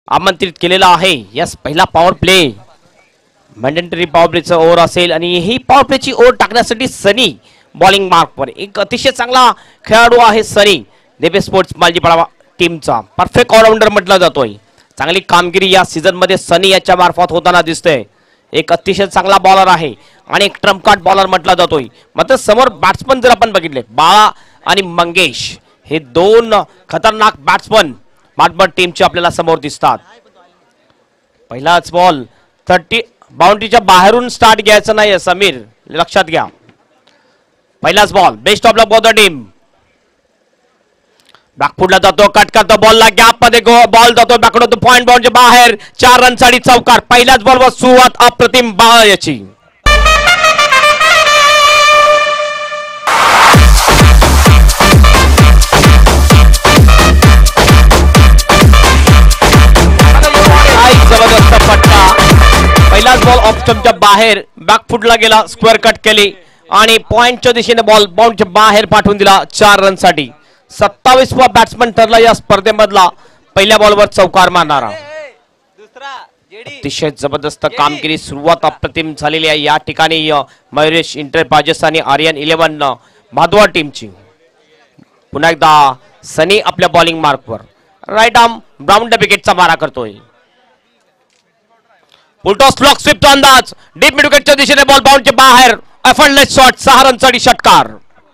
आमंत्रित केलेला आहे. यस, पहिला पॉवर प्ले मॅन्डेटरी पॉवर प्लेचा ओव्हर असेल आणि ही पॉवर प्लेची ओव्हर टाकण्यासाठी सनी बॉलिंग मार्कवर. एक अतिशय चांगला खेळाडू आहे सनी. देवेश स्पोर्ट्स मालजीपाडा टीमचा परफेक्ट ऑलराऊंडर म्हटला जातोय. चांगली कामगिरी या सीझन मध्ये सनी याच्या मार्फत होताना दिसते. एक अतिशय चांगला बॉलर आहे आणि एक ट्रम्प कार्ड बॉलर म्हटला जातोय. मात्र समोर बॅट्समन जर आपण बघितले बाळा आणि मंगेश, हे दोन खतरनाक बॅट्समन भादवड टीमचे आपल्याला समोर दिसतात. पहिलाच बॉल 30 बाउंड्रीच्या बाहेरून स्टार्ट घ्यायचं नाही समीर, लक्षात घ्या. पहिलाच ball best of luck for the team. बॅकफुटला जातो, कट करतो, बॉलला गॅप मध्ये बॉल जातो बॅकडून पॉइंट बाउंडच्या बाहेर. 4 रनसाठी चौकार. पहिल्याच बॉलवर सुरुवात अप्रतिम बाळा याची. जबरदस्त फटका. पहिलाच बॉल ऑफ स्टंपच्या बाहेर बॅकफुटला गेला, स्क्वेअर कट केली आणि पॉइंटच्या दिशेने बॉल बाउंडच्या बाहेर पाठवून दिला 4 रनसाठी. 27वा बॅट्समन ठरला या स्पर्धेमधला पहिल्या बॉलवर चौकार मारणारा. अतिशय जबरदस्त कामगिरी, सुरुवात अप्रतिम झालेली आहे या ठिकाणी मयुरेश इंटरपाजेस आणि आर्यन 11 भादवड टीमची. पुन्हा एकदा सनी आपल्या बॉलिंग मार्कवर राईट आर्म ब्राउंड विकेटचा मारा करतोय. फुलटॉस ब्लॉक स्वीपचा अंदाज, डीप मिड विकेटच्या दिशेने बॉल बाउंडच्या बाहेर. एफर्टलेस शॉट, 6 रनसाठी षटकार.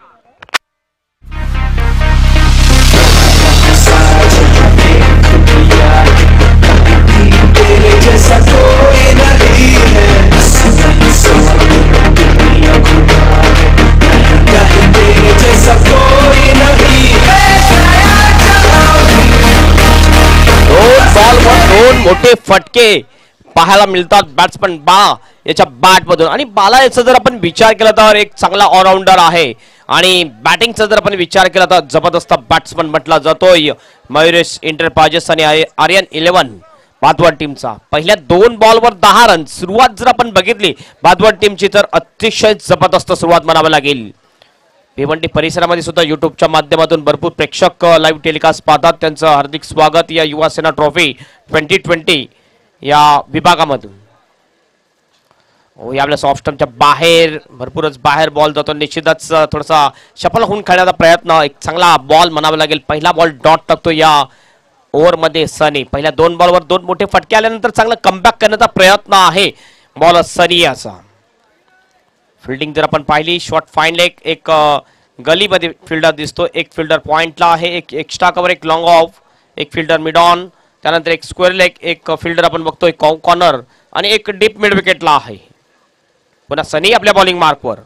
दोन मोठे फटके पाहायला मिळतात बॅट्समन बाळा याच्या बॅट मधून. आणि बाला याचा जर आपण विचार केला तर एक चांगला ऑलराऊंडर आहे आणि बॅटिंगचा जर आपण विचार केला तर जबरदस्त बॅट्समन म्हटला जातोय मयुरेश इंटरपाजेस आणि आर्यन 11 भादवड टीमचा. पहिल्या 2 बॉलवर 10 रन. सुरुवात जर आपण बघितली भादवड टीमची तर अतिशय जबरदस्त सुरुवात म्हणावी लागेल. भिवंडी परिसरामध्ये सुद्धा युट्यूबच्या माध्यमातून भरपूर प्रेक्षक लाईव्ह टेलिकास्ट पाहतात. त्यांचं हार्दिक स्वागत या युवा सेना ट्रॉफी 2020 या विभागामधून. यावेळेस ऑफ स्टंपच्या बाहेर भरपूरच बाहेर बॉल जातो. निश्चितच थोडासा सफल होऊन खेळण्याचा प्रयत्न, एक चांगला बॉल म्हणावा लागेल. पहिला बॉल डॉट टाकतो या ओव्हर मध्ये सनी. पहिल्या 2 बॉलवर 2 मोठे फटके आल्यानंतर चांगला कमबॅक करण्याचा प्रयत्न आहे बॉलर सनी याचा. फिल्डिंग जर आपण पाहिली, शॉट फाईन लेग, एक गलीमध्ये फिल्डर दिसतो, एक फिल्डर पॉइंटला आहे, एक एक्स्ट्रा कव्हर, एक लॉंग ऑफ, एक फिल्डर मिड ऑन, त्यानंतर एक स्क्वेअर लेग, एक फिल्डर आपण बघतोय कॉर्नर आणि एक डीप मिड विकेटला आहे. पुन्हा सनी आपल्या बॉलिंग मार्कवर.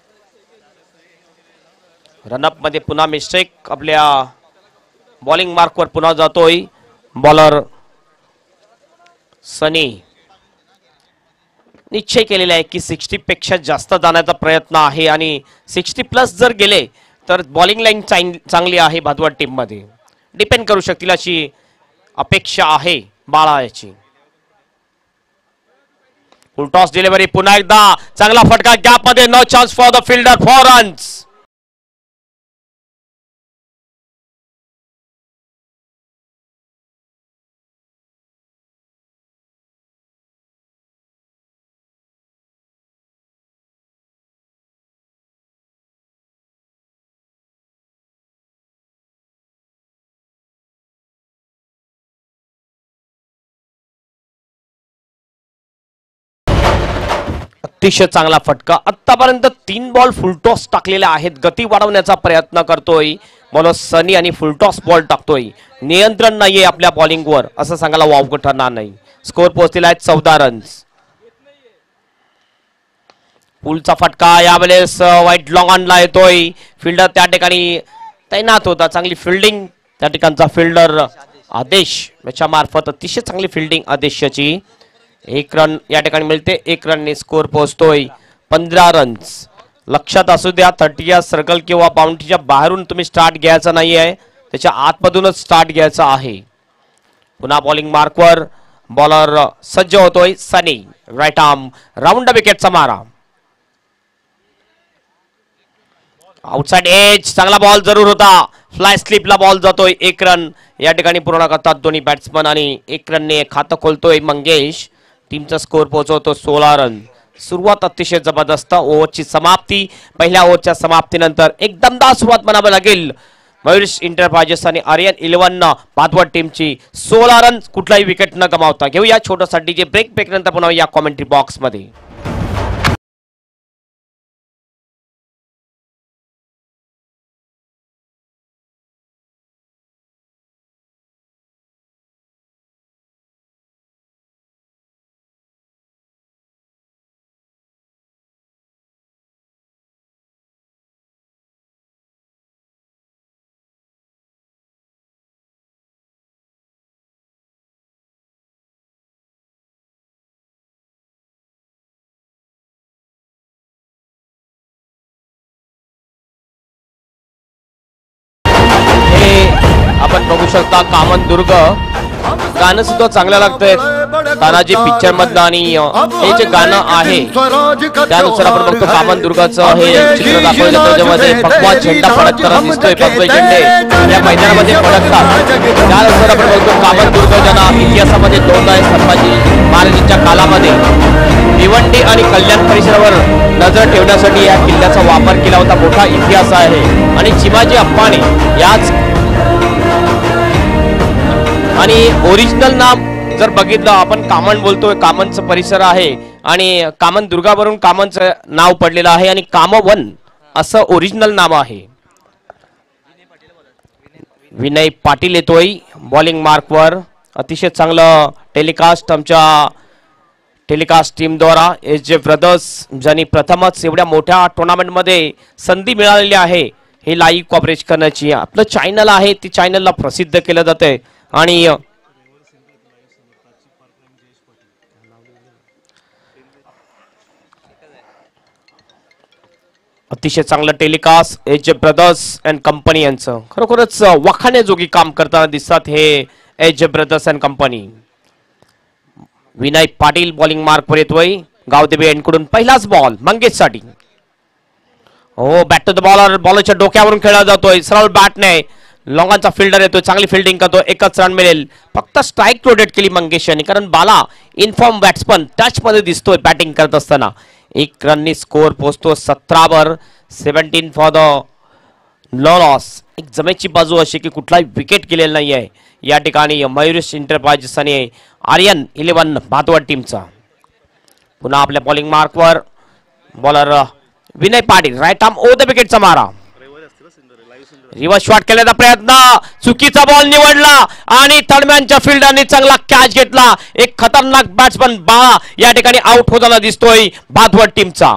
रनअप मध्ये पुन्हा मिस्टेक, आपल्या बॉलिंग मार्कवर पुन्हा जातोय बॉलर सनी. निश्चय केलेला आहे की 60 पेक्षा जास्त जाण्याचा प्रयत्न आहे आणि 60 प्लस जर गेले तर बॉलिंग लाईन चांगली आहे भादवड टीम मध्ये. डिपेंड करू शकतील अशी अपेक्षा आहे बाळा याची. फुल टॉस डिलिव्हरी, पुन्हा एकदा चांगला फटका गॅप मध्ये. No chance for the fielder, 4 runs. अतिशय चांगला फटका. आतापर्यंत 3 बॉल फुलटॉस टाकलेले आहेत. गती वाढवण्याचा प्रयत्न करतोय बॉलर सनी आणि फुलटॉस बॉल टाकतोय. नियंत्रण नाहीये आपल्या बॉलिंगवर असं सांगायला वावगं ठरणार नाही. स्कोर पोहोचलेला आहे 14 रन्स. पुलचा फटका यावेळेस वाईट लॉंग ऑनला येतोय. फिल्डर त्या ठिकाणी तैनात होता. चांगली फिल्डिंग त्या ठिकाणचा फिल्डर आदेश याच्या मार्फत अतिशय चांगली फिल्डिंग आदेशाची. 1 रन या ठिकाणी मिळते. 1 रनने स्कोर पोहोचतोय 15 रन्स. लक्षात असू द्या 30 सर्कल किंवा बाउंड्रीच्या बाहेरून तुम्ही स्टार्ट घ्यायचा नाही आहे, त्याच्या आतमधूनच स्टार्ट घ्यायचा आहे. पुन्हा बॉलिंग मार्कवर बॉलर सज्ज होतोय सनी. राईट आर्म राऊंड विकेटचा मारा. आउटसाइड एज, चांगला बॉल जरूर होता. फ्लाय स्लिपला बॉल जातोय. 1 रन या ठिकाणी पूर्ण करतात दोन्ही बॅट्समन आणि 1 रनने खातं खोलतोय मंगेश. टीमचा स्कोर पोहोचवतो 16 रन. सुरुवात अतिशय जबरदस्त. ओव्हरची समाप्ती, पहिल्या ओव्हरच्या समाप्तीनंतर एक दमदार सुरुवात म्हणावी लागेल मयुरेश एंटरप्राइजेस आणि आर्यन 11 भादवड टीमची. 16 रन, कुठलाही विकेट न गमावता. घेऊया छोटासा डीजे ब्रेक नंतर पुन्हा या कॉमेंट्री बॉक्स मध्ये. आपण बघू शकता कामन दुर्ग गाणं सुद्धा चांगलं लागतंय तानाजी पिक्चर मधलं. आणि हे जे गाणं आहे त्यानुसार आपण बघतो कामन दुर्गाचं हे चित्र दाखवलं त्याच्यामध्ये भगवा झेंडा फडकताना दिसतोय. भगवे झेंडे या मैदानामध्ये फडकतात. त्यानुसार आपण बघतो कामन दुर्ग ज्यांना इतिहासामध्ये नोंद आहे संभाजी महाराजांच्या काळामध्ये भिवंडी आणि कल्याण परिसरावर नजर ठेवण्यासाठी या किल्ल्याचा वापर केला होता. मोठा इतिहास आहे. आणि चिमाजी अप्पाने याच आणि ओरिजिनल नाम जर बघितलं आपण कामन बोलतोय, कामनचं परिसर आहे आणि कामन दुर्गावरून कामनचं नाव पडलेलं आहे आणि कामवन असं ओरिजिनल नाव आहे. विनय पाटील येतोय बॉलिंग मार्कवर. अतिशय चांगलं टेलिकास्ट आमच्या टेलिकास्ट टीम द्वारा. SJ ब्रदर्स ज्यांनी प्रथमच एवढ्या मोठ्या टुर्नामेंटमध्ये संधी मिळालेली आहे हे लाईव्ह कव्हरेज करण्याची. आपलं चॅनल आहे ती चॅनलला प्रसिद्ध केलं जाते आणि अतिशय चांगलं telecast SJ brothers and company यांचं खरोखरच वाखाण्याजोगी काम करताना दिसतात हे SJ brothers and company. Vinay Patil bowling मार्कवर येतोय. गावदेवी यांकडून पहिलाच बॉल मंगेशसाठी. हो, बॅट टू द बॉलर. बॉलरच्या डोक्यावरून खेळला जातोय सरळ बॅट नाही. लॉंगांचा फिल्डर येतोय, चांगली फिल्डिंग करतो. एकच रन मिळेल. फक्त स्ट्राईक रोटेट केली मंगेश यांनी कारण बाला इनफॉर्म बॅट्समन टच मध्ये दिसतोय बॅटिंग करत असताना. 1 रननी स्कोर पोहोचतो 17 वर. 17 फॉर द नो लॉस. एक जमेची बाजू अशी की कुठलाही विकेट गेलेला नाही आहे या ठिकाणी मयुरेश एंटरप्राइजेस आणि आर्यन 11 भादवड टीमचा. पुन्हा आपल्या बॉलिंग मार्कवर bowler Vinay Patil. Right arm over the विकेटचा मारा. रिव्हर्स शॉट केल्याचा प्रयत्न, चुकीचा बॉल निवडला आणि तळम्यांच्या फिल्डरने चांगला कॅच घेतला. एक खतरनाक बॅट्समन बाळा या ठिकाणी आउट होताना दिसतोय भादवड टीमचा.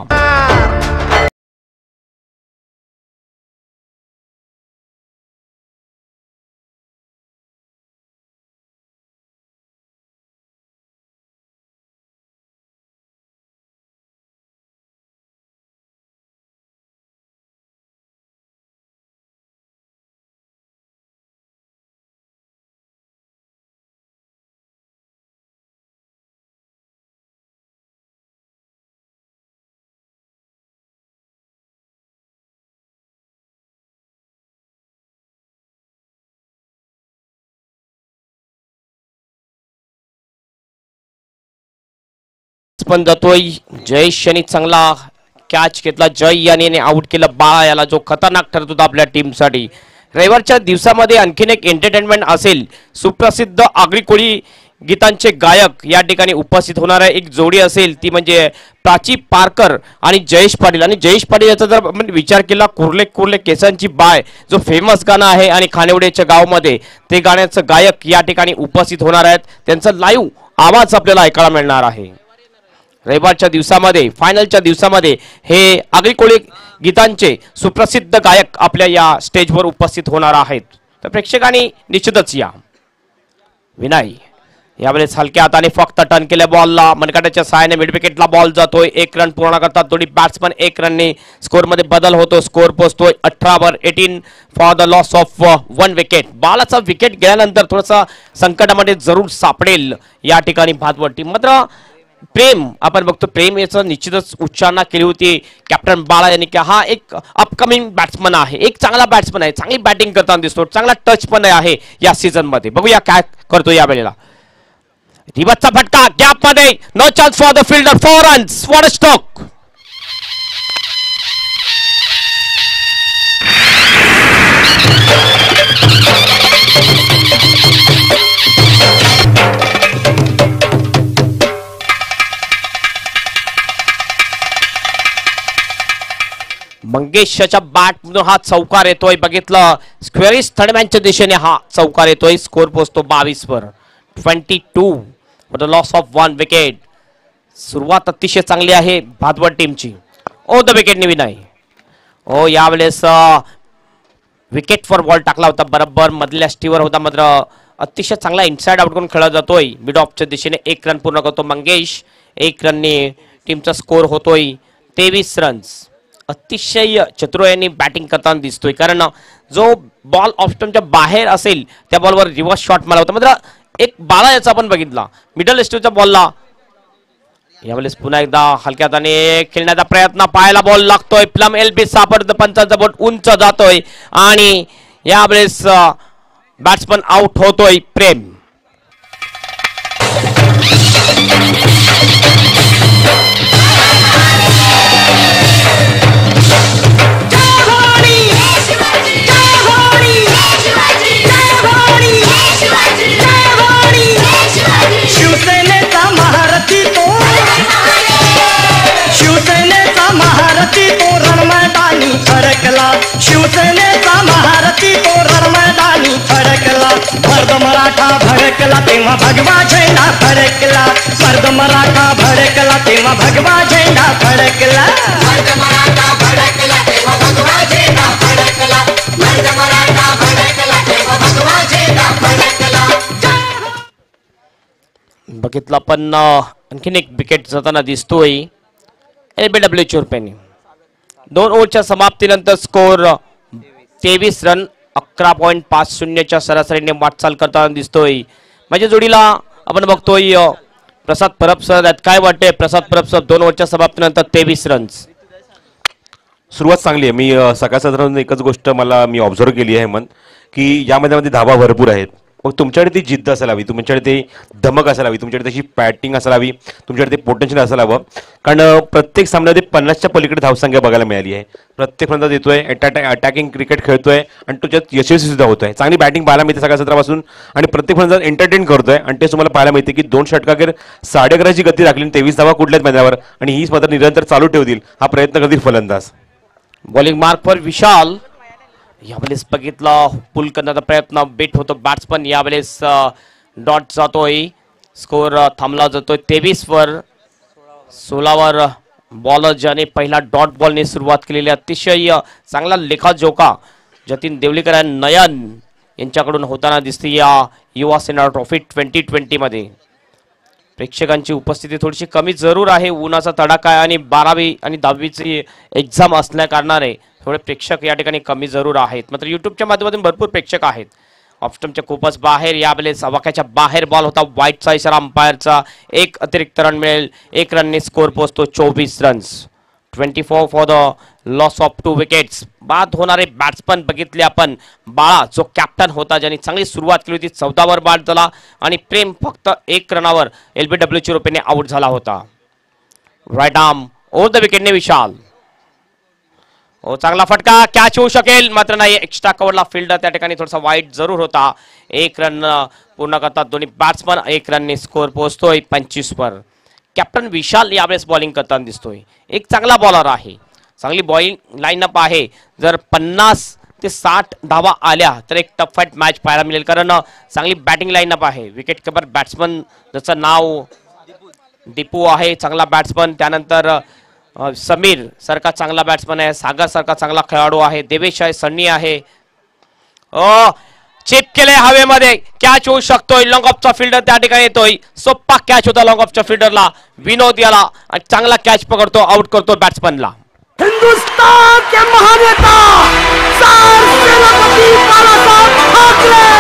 पण जातोय जयेश यांनी चांगला कॅच घेतला. जय याने आउट केलं बाळा याला जो खतरनाक ठरत होता आपल्या टीमसाठी. रविवारच्या दिवसामध्ये आणखीन एक एंटरटेनमेंट असेल. सुप्रसिद्ध आगरी कोळी गीतांचे गायक या ठिकाणी उपस्थित होणार आहे. एक जोडी असेल ती म्हणजे प्राची पारकर आणि जयेश पाटील. आणि जयेश पाटील याचा जर आपण विचार केला कुर्ले कुर्ले केसांची बाय जो फेमस गाणं आहे आणि खानेवडेच्या गावामध्ये ते गाण्याचं गायक या ठिकाणी उपस्थित होणार आहेत. त्यांचा लाईव्ह आवाज आपल्याला ऐकायला मिळणार आहे. रविवारच्या दिवसामध्ये फायनलच्या दिवसामध्ये हे आगरी कोळी गीतांचे सुप्रसिद्ध गायक आपल्या या स्टेजवर उपस्थित होणार आहेत. तर प्रेक्षकांनी निश्चितच या. विनय यावेळेस हलक्या हाताने फक्त टर्न केल्या बॉलला मनकाट्याच्या सहाय्याने मिड विकेटला बॉल जातोय. 1 रन पूर्ण करतात दोन्ही बॅट्समन. 1 रनने स्कोर मध्ये बदल होतो. स्कोर पोहोचतोय 18 वर. 18 for the loss of 1 wicket. बालाचा विकेट गेल्यानंतर थोडासा संकटामध्ये जरूर सापडेल या ठिकाणी भादवड टीम. मात्र प्रेम आपण बघतो, प्रेम याचं निश्चितच उच्चारणा केली होती कॅप्टन बाळा यांनी की हा एक अपकमिंग बॅट्समन आहे, एक चांगला बॅट्समन आहे, चांगली बॅटिंग करताना दिसतो, चांगला टच पण आहे या सीझन मध्ये. बघूया काय करतो या वेळेला. रिवर्सचा फटका गॅप मध्ये, no chance for the fielder, 4 runs, what a stroke. मंगेशच्या बॅट मधून हा चौकार येतोय. बघितलं स्क्वेअरिस थर्डमॅनच्या दिशेने हा चौकार येतोय. स्कोर पोहोचतो 22 वर, 22 for the loss of 1 wicket. सुरुवात अतिशय चांगली आहे भादवड टीमची. ओ द विकेट निविन आहे. ओ यावेळेस विकेट फॉर बॉल टाकला होता, बरोबर मधल्या स्टीवर होता, मात्र अतिशय चांगला इनसाइड आउट करून खेळला जातोय. मिड ऑफच्या दिशेने 1 रन पूर्ण करतो मंगेश. 1 रनने टीमचा स्कोर होतोय 23 रन्स. अतिशय चतुर यांनी बॅटिंग करताना दिसतोय, कारण जो बॉल ऑफ स्टंपच्या बाहेर असेल त्या बॉलवर रिव्हर्स शॉट मारला होता. मात्र एक बाळा याचा आपण बघितला मिडल स्टीवच्या बॉलला. यावेळेस पुन्हा एकदा हलक्या हाताने खेळण्याचा प्रयत्न, पायाला बॉल लागतोय, प्लम एलबी सापडत, पंचाचा बोट उंच जातोय आणि यावेळेस बॅट्समन आउट होतोय प्रेम. शिवसेनेचा महारथी तो, शिवसेनेचा महारथी तो रणमैदानी फडकला. शिवसेनेचा महारथी तो रणमैदानी फडकला. मर्द मराठा भडकला तेव्हा भगवा झेंडा फडकला. मर्द मराठा भडकला तेव्हा भगवा झेंडा फडकला. मर्द मराठा भडकला तेव्हा भगवा झेंडा फडकला. मर्द मराठा भडकला तेव्हा भगवा झेंडा फडकला. बघितलं पण आणखीन एक विकेट जाताना दिसतोय LBW रुपयाने. 2 ओव्हरच्या समाप्तीनंतर स्कोर 23 रन, 11.50च्या सरासरीने वाटचाल करताना दिसतोय. माझ्या जोडीला आपण बघतोय प्रसाद परब सर. काय वाटतंय प्रसाद परब सर, 2 ओव्हरच्या समाप्तीनंतर 23 रन्स. सुरुवात चांगली आहे. मी सकाळ साधारण एकच गोष्ट मी ऑब्झर्व केली आहे मन, की या मैदानामध्ये धावा भरपूर आहेत. मग तुमच्याकडे ती जिद्द असायला हवी, तुमच्याकडे ते धमक असायला हवी, तुमच्याकडे तशी बॅटिंग असायला हवी, तुमच्याकडे ते पोटेन्शियल असायला हवं. कारण प्रत्येक सामन्यामध्ये 50च्या पलीकडे धावसंख्या बघायला मिळाली आहे. प्रत्येक फलंदाज येतोय, अटॅकिंग क्रिकेट खेळतोय आणि तो त्यात यशस्वी सुद्धा होतोय. चांगली बॅटिंग पाहायला मिळते सकाळ सत्रापासून आणि प्रत्येक फलंदाज एंटरटेन करतोय. आणि तेच तुम्हाला पाहायला मिळते की 2 षटकाखेर 11.5ची गती राखली, 23 धावा कुठल्याच मैदानावर, आणि हीच मात्र निरंतर चालू ठेवतील हा प्रयत्न करतील फलंदाज. बॉलिंग मार्कवर विशाल. यावेळेस बघितलं पुल करण्याचा प्रयत्न, बेट होतो बॅट्समन. यावेळेस डॉट जातोय, स्कोर थांबला जातोय 23 वर. 16 वर बॉलर ज्याने पहिला डॉट बॉलने सुरुवात केलेली, अतिशय चांगला लेखाजोखा जतीन देवलीकर आणि नयन यांच्याकडून होताना दिसते या युवा सेना ट्रॉफी 2020 मध्ये. प्रेक्षकांची उपस्थिती थोडीशी कमी जरूर आहे, उन्हाचा तडाखा आहे आणि 12वी आणि 10वीची एक्झाम असल्या कारणाने थोडे प्रेक्षक या ठिकाणी कमी जरूर आहेत. मात्र युट्यूबच्या माध्यमातून भरपूर प्रेक्षक आहेत. ऑफस्टंपच्या खूपच बाहेर, यावेळेस अवाक्याच्या बाहेर बॉल होता, वाईटचा इशारा अंपायरचा. 1 अतिरिक्त रन मिळेल, 1 रनने स्कोर पोहोचतो 24 runs. 24 for the loss of 2 wickets. बाद होणारे बॅट्समन बघितले आपण. बाळा जो कॅप्टन होता, ज्यांनी चांगली सुरुवात केली होती, 14 वर बाद झाला आणि प्रेम फक्त 1 रनावर LBW रुपयाने आउट झाला होता. राईट आर्म ओव्हर द विकेटने विशाल. ओ चांगला फटका, कॅच होऊ शकेल मात्र नाही. एक्स्ट्रा कव्हरला फिल्डर त्या ठिकाणी थोडासा वाईट जरूर होता. 1 रन पूर्ण करतात दोन्ही बॅट्समन. 1 रनने स्कोर पोहोचतोय 25 वर. कॅप्टन विशाल यावेळेस बॉलिंग करताना दिसतोय. एक चांगला बॉलर आहे, चांगली बॉलिंग लाईनअप आहे. जर 50 ते 60 धावा आल्या तर एक टफ फाईट मॅच पाहायला मिळेल, कारण चांगली बॅटिंग लाईनअप आहे. विकेट किपर बॅट्समन ज्याचं नाव दीपू आहे, चांगला बॅट्समन. त्यानंतर समीर सारखा चांगला बॅट्समन आहे, सागर सारखा चांगला खेळाडू आहे, देवेश आहे, सन्नी आहे. चिप केले हवेमध्ये, कॅच होऊ शकतोय. लॉंग ऑफचा फिल्डर त्या ठिकाणी येतोय, सोप्पा कॅच होता लॉंग ऑफच्या फिल्डरला. विनोद याला चांगला कॅच पकडतो, आउट करतो बॅट्समनला. हिंदुस्तान के महानेता सेनापति बाळासाहेब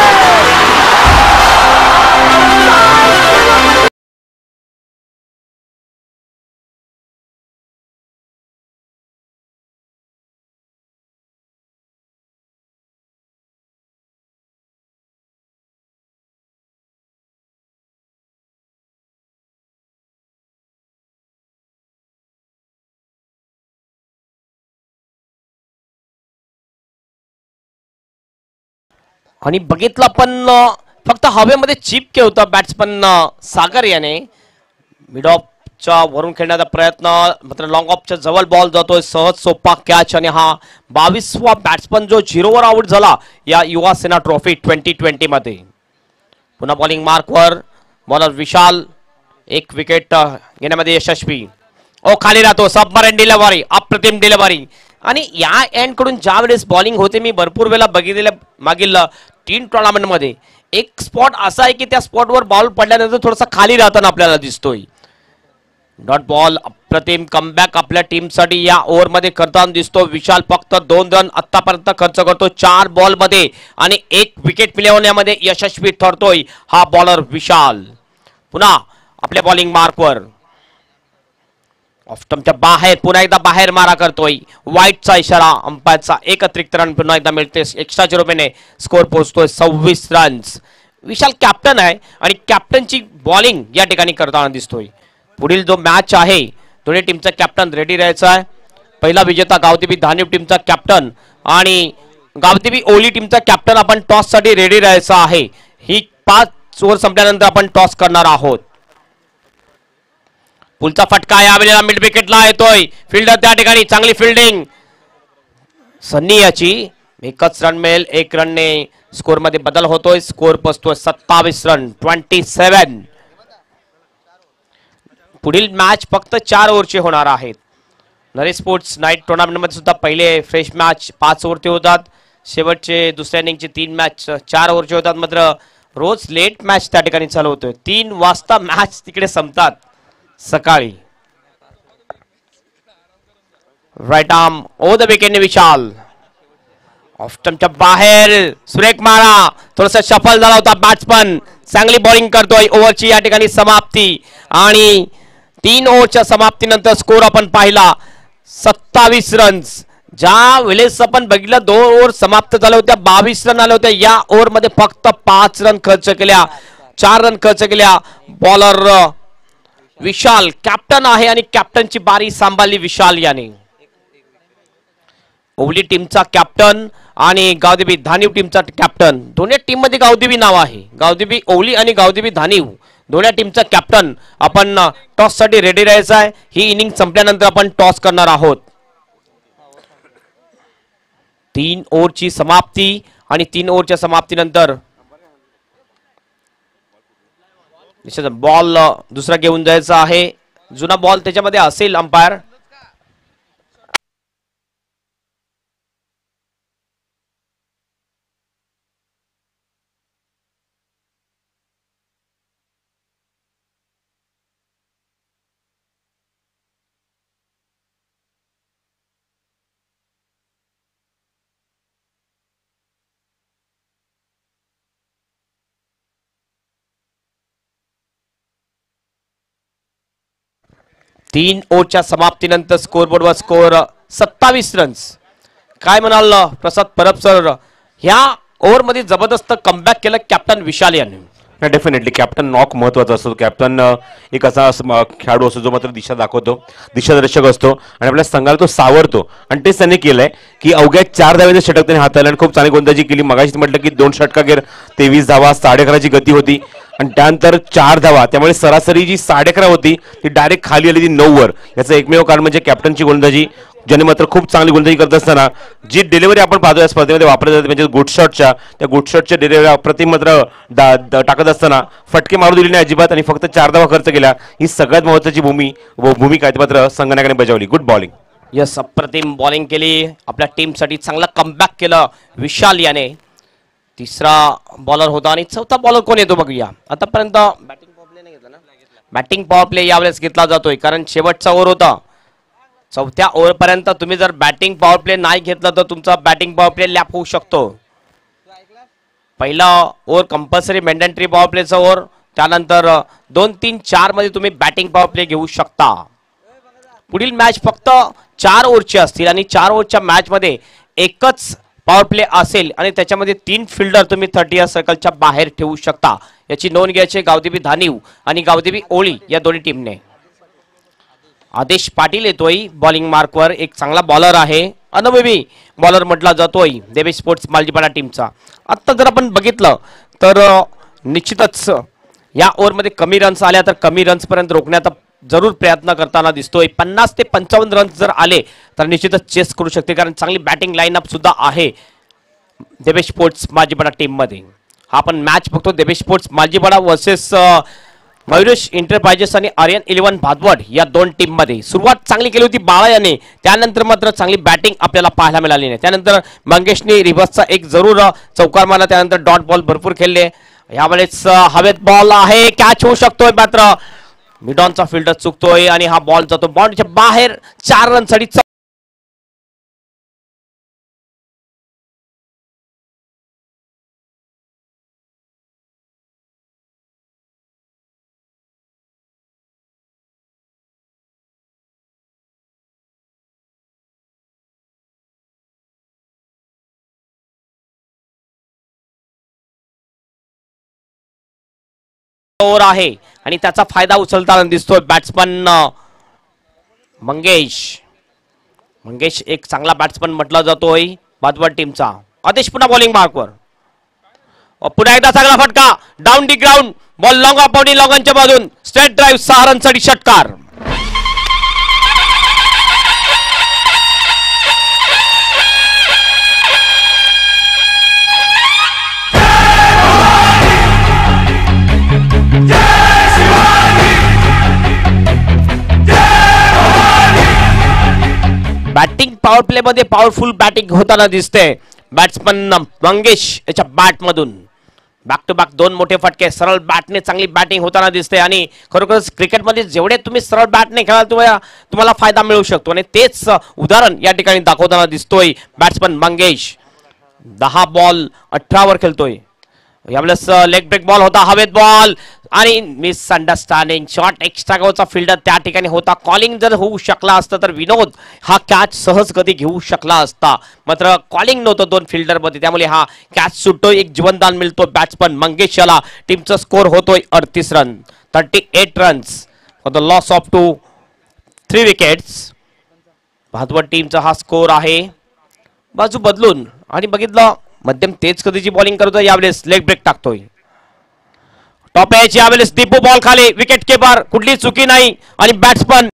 ठाकरे. आणि बघितलं पण फक्त हवेमध्ये चिपके होता बॅट्समन सागर याने. मिड ऑफच्या वरून खेळण्याचा प्रयत्न मात्र लॉंग ऑफच्या जवळ बॉल जातोय. सहज सोपा कॅच आणि हा 22वा बॅट्समन जो 0वर आउट झाला या युवा सेना ट्रॉफी 2020 मध्ये. पुन्हा बॉलिंग मार्कवर बॉलर विशाल एक विकेट घेण्यामध्ये यशस्वी. ओ खाली राहतो सबमरीन डिलिव्हरी अप्रतिम डिलिव्हरी. आणि या एंड कडून ज्या वेळेस बॉलिंग होते मी भरपूर वेळा बघितलेल्या मागील 3 टुर्नामेंट मध्ये एक स्पॉट असा आहे की त्या स्पॉटवर बॉल पडल्यानंतर थोडासा खाली राहताना आपल्याला दिसतोय. डॉट बॉल अप्रतिम कमबॅक आपल्या टीमसाठी या ओव्हर मध्ये करताना दिसतो. विशाल फक्त 2 रन आतापर्यंत खर्च करतो 4 बॉल मध्ये आणि 1 विकेट मिळवण्यामध्ये यशस्वी ठरतोय हा बॉलर विशाल. पुन्हा आपल्या बॉलिंग मार्कवर ऑफ स्टंपच्या बाहेर पुन्हा एकदा बाहेर मारा करतोय. वाईटचा इशारा अंपायरचा. एक अतिरिक्त रन पुन्हा एकदा मिळते. एक्स्ट्राच्या रुपयाने स्कोर पोहोचतोय 26 रन्स. विशाल कॅप्टन आहे आणि कॅप्टनची बॉलिंग या ठिकाणी करताना दिसतोय. पुढील जो मॅच आहे दोन्ही टीमचा कॅप्टन रेडी राहायचा आहे. पहिला विजेता गावदेवी धानिव टीमचा कॅप्टन आणि गावदेवी ओली टीमचा कॅप्टन आपण टॉस साठी रेडी राहायचा आहे. ही 5 ओव्हर संपल्यानंतर आपण टॉस करणार आहोत. पुलचा फटका यावेळेला मिड विकेटला येतोय. फिल्डर त्या ठिकाणी चांगली फिल्डिंग सन्नी याची. एकच रन मिळेल. 1 रनने स्कोर मध्ये बदल होतोय. स्कोर पोहोचतोय 27 रन 27. पुढील मॅच फक्त 4 ओव्हरचे होणार आहेत. नरेश स्पोर्ट्स नाईट टुर्नामेंट मध्ये सुद्धा पहिले फ्रेश मॅच 5 ओव्हरचे होतात. शेवटचे दुसऱ्या इनिंगचे 3 मॅच 4 ओव्हरचे होतात. मात्र रोज लेट मॅच त्या ठिकाणी चालू होतोय. 3 वाजता मॅच तिकडे संपतात सकाळी. राईट आर्म ओव्हर द विकेटने विशाल. ऑफ स्टंपच्या बाहेर सुरेख मारा. थोडासा शफल झाला होता बॅट्समन. चांगली बॉलिंग करतोय. ओव्हरची या ठिकाणी समाप्ती आणि 3 ओव्हरच्या समाप्तीनंतर स्कोर आपण पाहिला 27 रन्स. ज्या वेळेस आपण बघितलं 2 ओव्हर समाप्त झाल्या होत्या 22 रन आले होते. या ओव्हर मध्ये फक्त 5 रन खर्च केल्या 4 रन खर्च केल्या. बॉलर विशाल कॅप्टन आहे आणि कॅप्टनची बारी सांभाळली विशाल याने. ओवली टीमचा कॅप्टन आणि गावदेवी धानिव टीमचा कॅप्टन. दोन्ही टीम मध्ये गावदेवी नाव आहे. गावदेवी ओवली आणि गावदेवी धानिव दोन्ही टीमचा कॅप्टन आपण टॉस साठी रेडी राहायचं आहे. ही इनिंग संपल्यानंतर आपण टॉस करणार आहोत. 3 ओव्हरची समाप्ती आणि 3 ओव्हरच्या समाप्तीनंतर बॉल दुसरा घेऊन जायचा आहे. जुना बॉल त्याच्यामध्ये असेल अंपायर. तीन ओव्हरच्या समाप्तीनंतर स्कोरबोर्डवर स्कोर 27 रन्स. काय म्हणाल प्रसाद परब सर, ह्या ओव्हर मध्ये जबरदस्त कमबॅक केलं कॅप्टन विशाल यांनी. डेफिनेटली कॅप्टन नॉक महत्वाचा असतो. कॅप्टन एक असा खेळाडू असतो जो मात्र दिशा दाखवतो, दिशादर्शक असतो आणि आपल्या संघाला तो सावरतो. आणि तेच त्याने केलंय की अवघ्या 4 धावेचे षटक त्याने हाताळले आणि खूप चांगली गोलंदाजी केली. मगाशी म्हटलं की 2 षटकाखेर 23 धावा 11.5ची गती होती आणि त्यानंतर 4 धावा. त्यामुळे सरासरी जी 11.5 होती ती डायरेक्ट खाली आली ती 9 वर. याचं एकमेव कारण म्हणजे कॅप्टनची गोलंदाजी, ज्याने मात्र खूप चांगली गोलंदाजी करत असताना जी डिलिव्हरी आपण पाहतो या स्पर्धेमध्ये वापरली जाते म्हणजे गुड शॉटच्या, त्या गुड शॉटच्या डिलिव्हरी अप्रतिम मात्र टाकत असताना फटके मारू दिले नाही अजिबात आणि फक्त 4 धावा खर्च केल्या. ही सगळ्यात महत्वाची भूमिका आहे मात्र संघटनाने बजावली. Good bowling. यस, अप्रतिम बॉलिंग केली. आपल्या टीमसाठी चांगला कमबॅक केलं विशाल याने. तिसरा बॉलर होता आणि चौथा बॉलर कोण येतो बघूया. आतापर्यंत बॅटिंग पॉवर प्ले नाही घेतला ना, बॅटिंग पॉवर प्ले यावेळेस घेतला जातोय कारण शेवटचा ओव्हर होता. 4थ्या ओव्हर पर्यंत तुम्ही जर बॅटिंग पॉवर प्ले नाही घेतला तर तुमचा बॅटिंग पॉवर प्ले लॅप होऊ शकतो. पहिला ओव्हर कंपल्सरी मॅन्डेटरी पॉवर प्लेचा ओव्हर, त्यानंतर 2, 3, 4 मध्ये तुम्ही बॅटिंग पॉवर प्ले घेऊ शकता. पुढील मॅच फक्त 4 ओव्हरची असतील आणि 4 ओव्हरच्या मॅच मध्ये एकच पॉवर प्ले असेल आणि त्याच्यामध्ये 3 फिल्डर तुम्ही 30 सर्कलच्या बाहेर ठेवू शकता. याची नोंद घ्यायची गावदेवी धानिव आणि गावदेवी ओळी या दोन्ही टीमने. आदेश पाटील येतोय बॉलिंग मार्कवर. एक चांगला बॉलर आहे. अनुभवी बॉलर म्हटला जातोय देवेश स्पोर्ट्स मालजीपाडा टीमचा. आत्ता जर आपण बघितलं तर निश्चितच या ओव्हरमध्ये कमी रन्स आल्या तर कमी रन्स पर्यंत रोखण्याचा जरूर प्रयत्न करताना दिसतोय. 50 ते 55 रन्स जर आले तर निश्चितच चेस करू शकते, कारण चांगली बॅटिंग लाईनअप सुद्धा आहे देवेश स्पोर्ट्स मालजीपाडा टीम मध्ये. हा आपण मॅच बघतो Devesh sports Maljipada versus Mayuresh enterprises आणि आर्यन 11 भादवड या दोन टीम मध्ये. सुरुवात चांगली केली होती बाळा याने, त्यानंतर मात्र चांगली बॅटिंग आपल्याला पाहायला मिळाली नाही. त्यानंतर मंगेशने रिव्हर्सचा एक जरूर चौकार मारला, त्यानंतर डॉट बॉल भरपूर खेळले. यावेळेस हवेत बॉल आहे, कॅच होऊ शकतोय मात्र मिडॉनचा फिल्डर चुकतोय आणि हा बॉल जातो बाउंड्रीच्या बाहेर. 4 रनसाठी ओव्हर आहे आणि त्याचा फायदा उचलताना दिसतोय बॅट्समन मंगेश. मंगेश एक चांगला बॅट्समन म्हटला जातोय भादवड टीमचा. आदेश पुन्हा बॉलिंग मार्कवर. पुन्हा एकदा चांगला फटका down the ground, ball long off आणि लॉंगनच्या बाजून स्ट्रेट ड्राईव्ह 6 रनसाठी षटकार. बॅटिंग पॉवर प्ले मध्ये पॉवरफुल बॅटिंग होताना दिसते बॅट्समन मंगेश याच्या बॅट मधून. बॅक टू बॅक 2 मोठे फटके, सरळ बॅटने चांगली बॅटिंग होताना दिसते आणि खरोखरच क्रिकेटमध्ये जेवढे तुम्ही सरळ बॅटने खेळाल तुम्हाला फायदा मिळू शकतो आणि तेच उदाहरण या ठिकाणी दाखवताना दिसतोय बॅट्समन मंगेश. 10 बॉल 18 वर खेळतोय. यावेळेस लेग ब्रेक बॉल होता, हवेत बॉल आणि मिस अंडरस्टँडिंग शॉट एक्स्ट्रा गावचा फिल्डर त्या ठिकाणी होता. कॉलिंग जर होऊ शकला असतं तर विनोद हा कॅच सहज गती घेऊ शकला असता, मात्र कॉलिंग नव्हतं 2 फिल्डर मध्ये, त्यामुळे हा कॅच सुटतोय. एक जीवनदान मिळतो बॅट्समन मंगेश याला. टीमचा स्कोर होतोय 38 run, 38 runs for the loss of 3 wickets. Bhadwad टीमचा हा स्कोर आहे. बाजू बदलून आणि बघितलं मध्यम तेज गतीची बॉलिंग करतोय, यावेळेस लेग ब्रेक टाकतोय. टॉप एच यावेळेस दीपू बॉल खाली, विकेट किपर कुठली चुकी नाही आणि बॅट्समन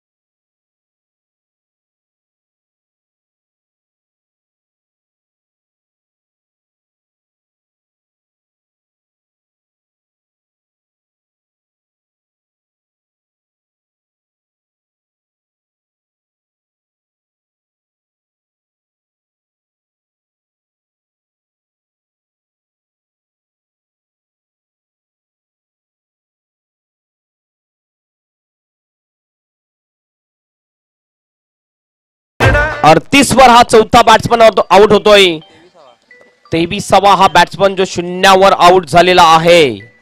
अडतीस वर हा चौथा बॅट्समन आउट होतोय. 23वा हा बॅट्समन जो शून्यावर आउट झालेला आहे.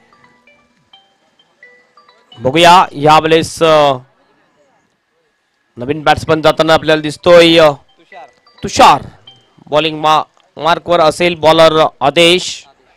बघूया यावेळेस नवीन बॅट्समन जाताना आपल्याला दिसतोय तुषार. बॉलिंग मार्कवर असेल बॉलर आदेश.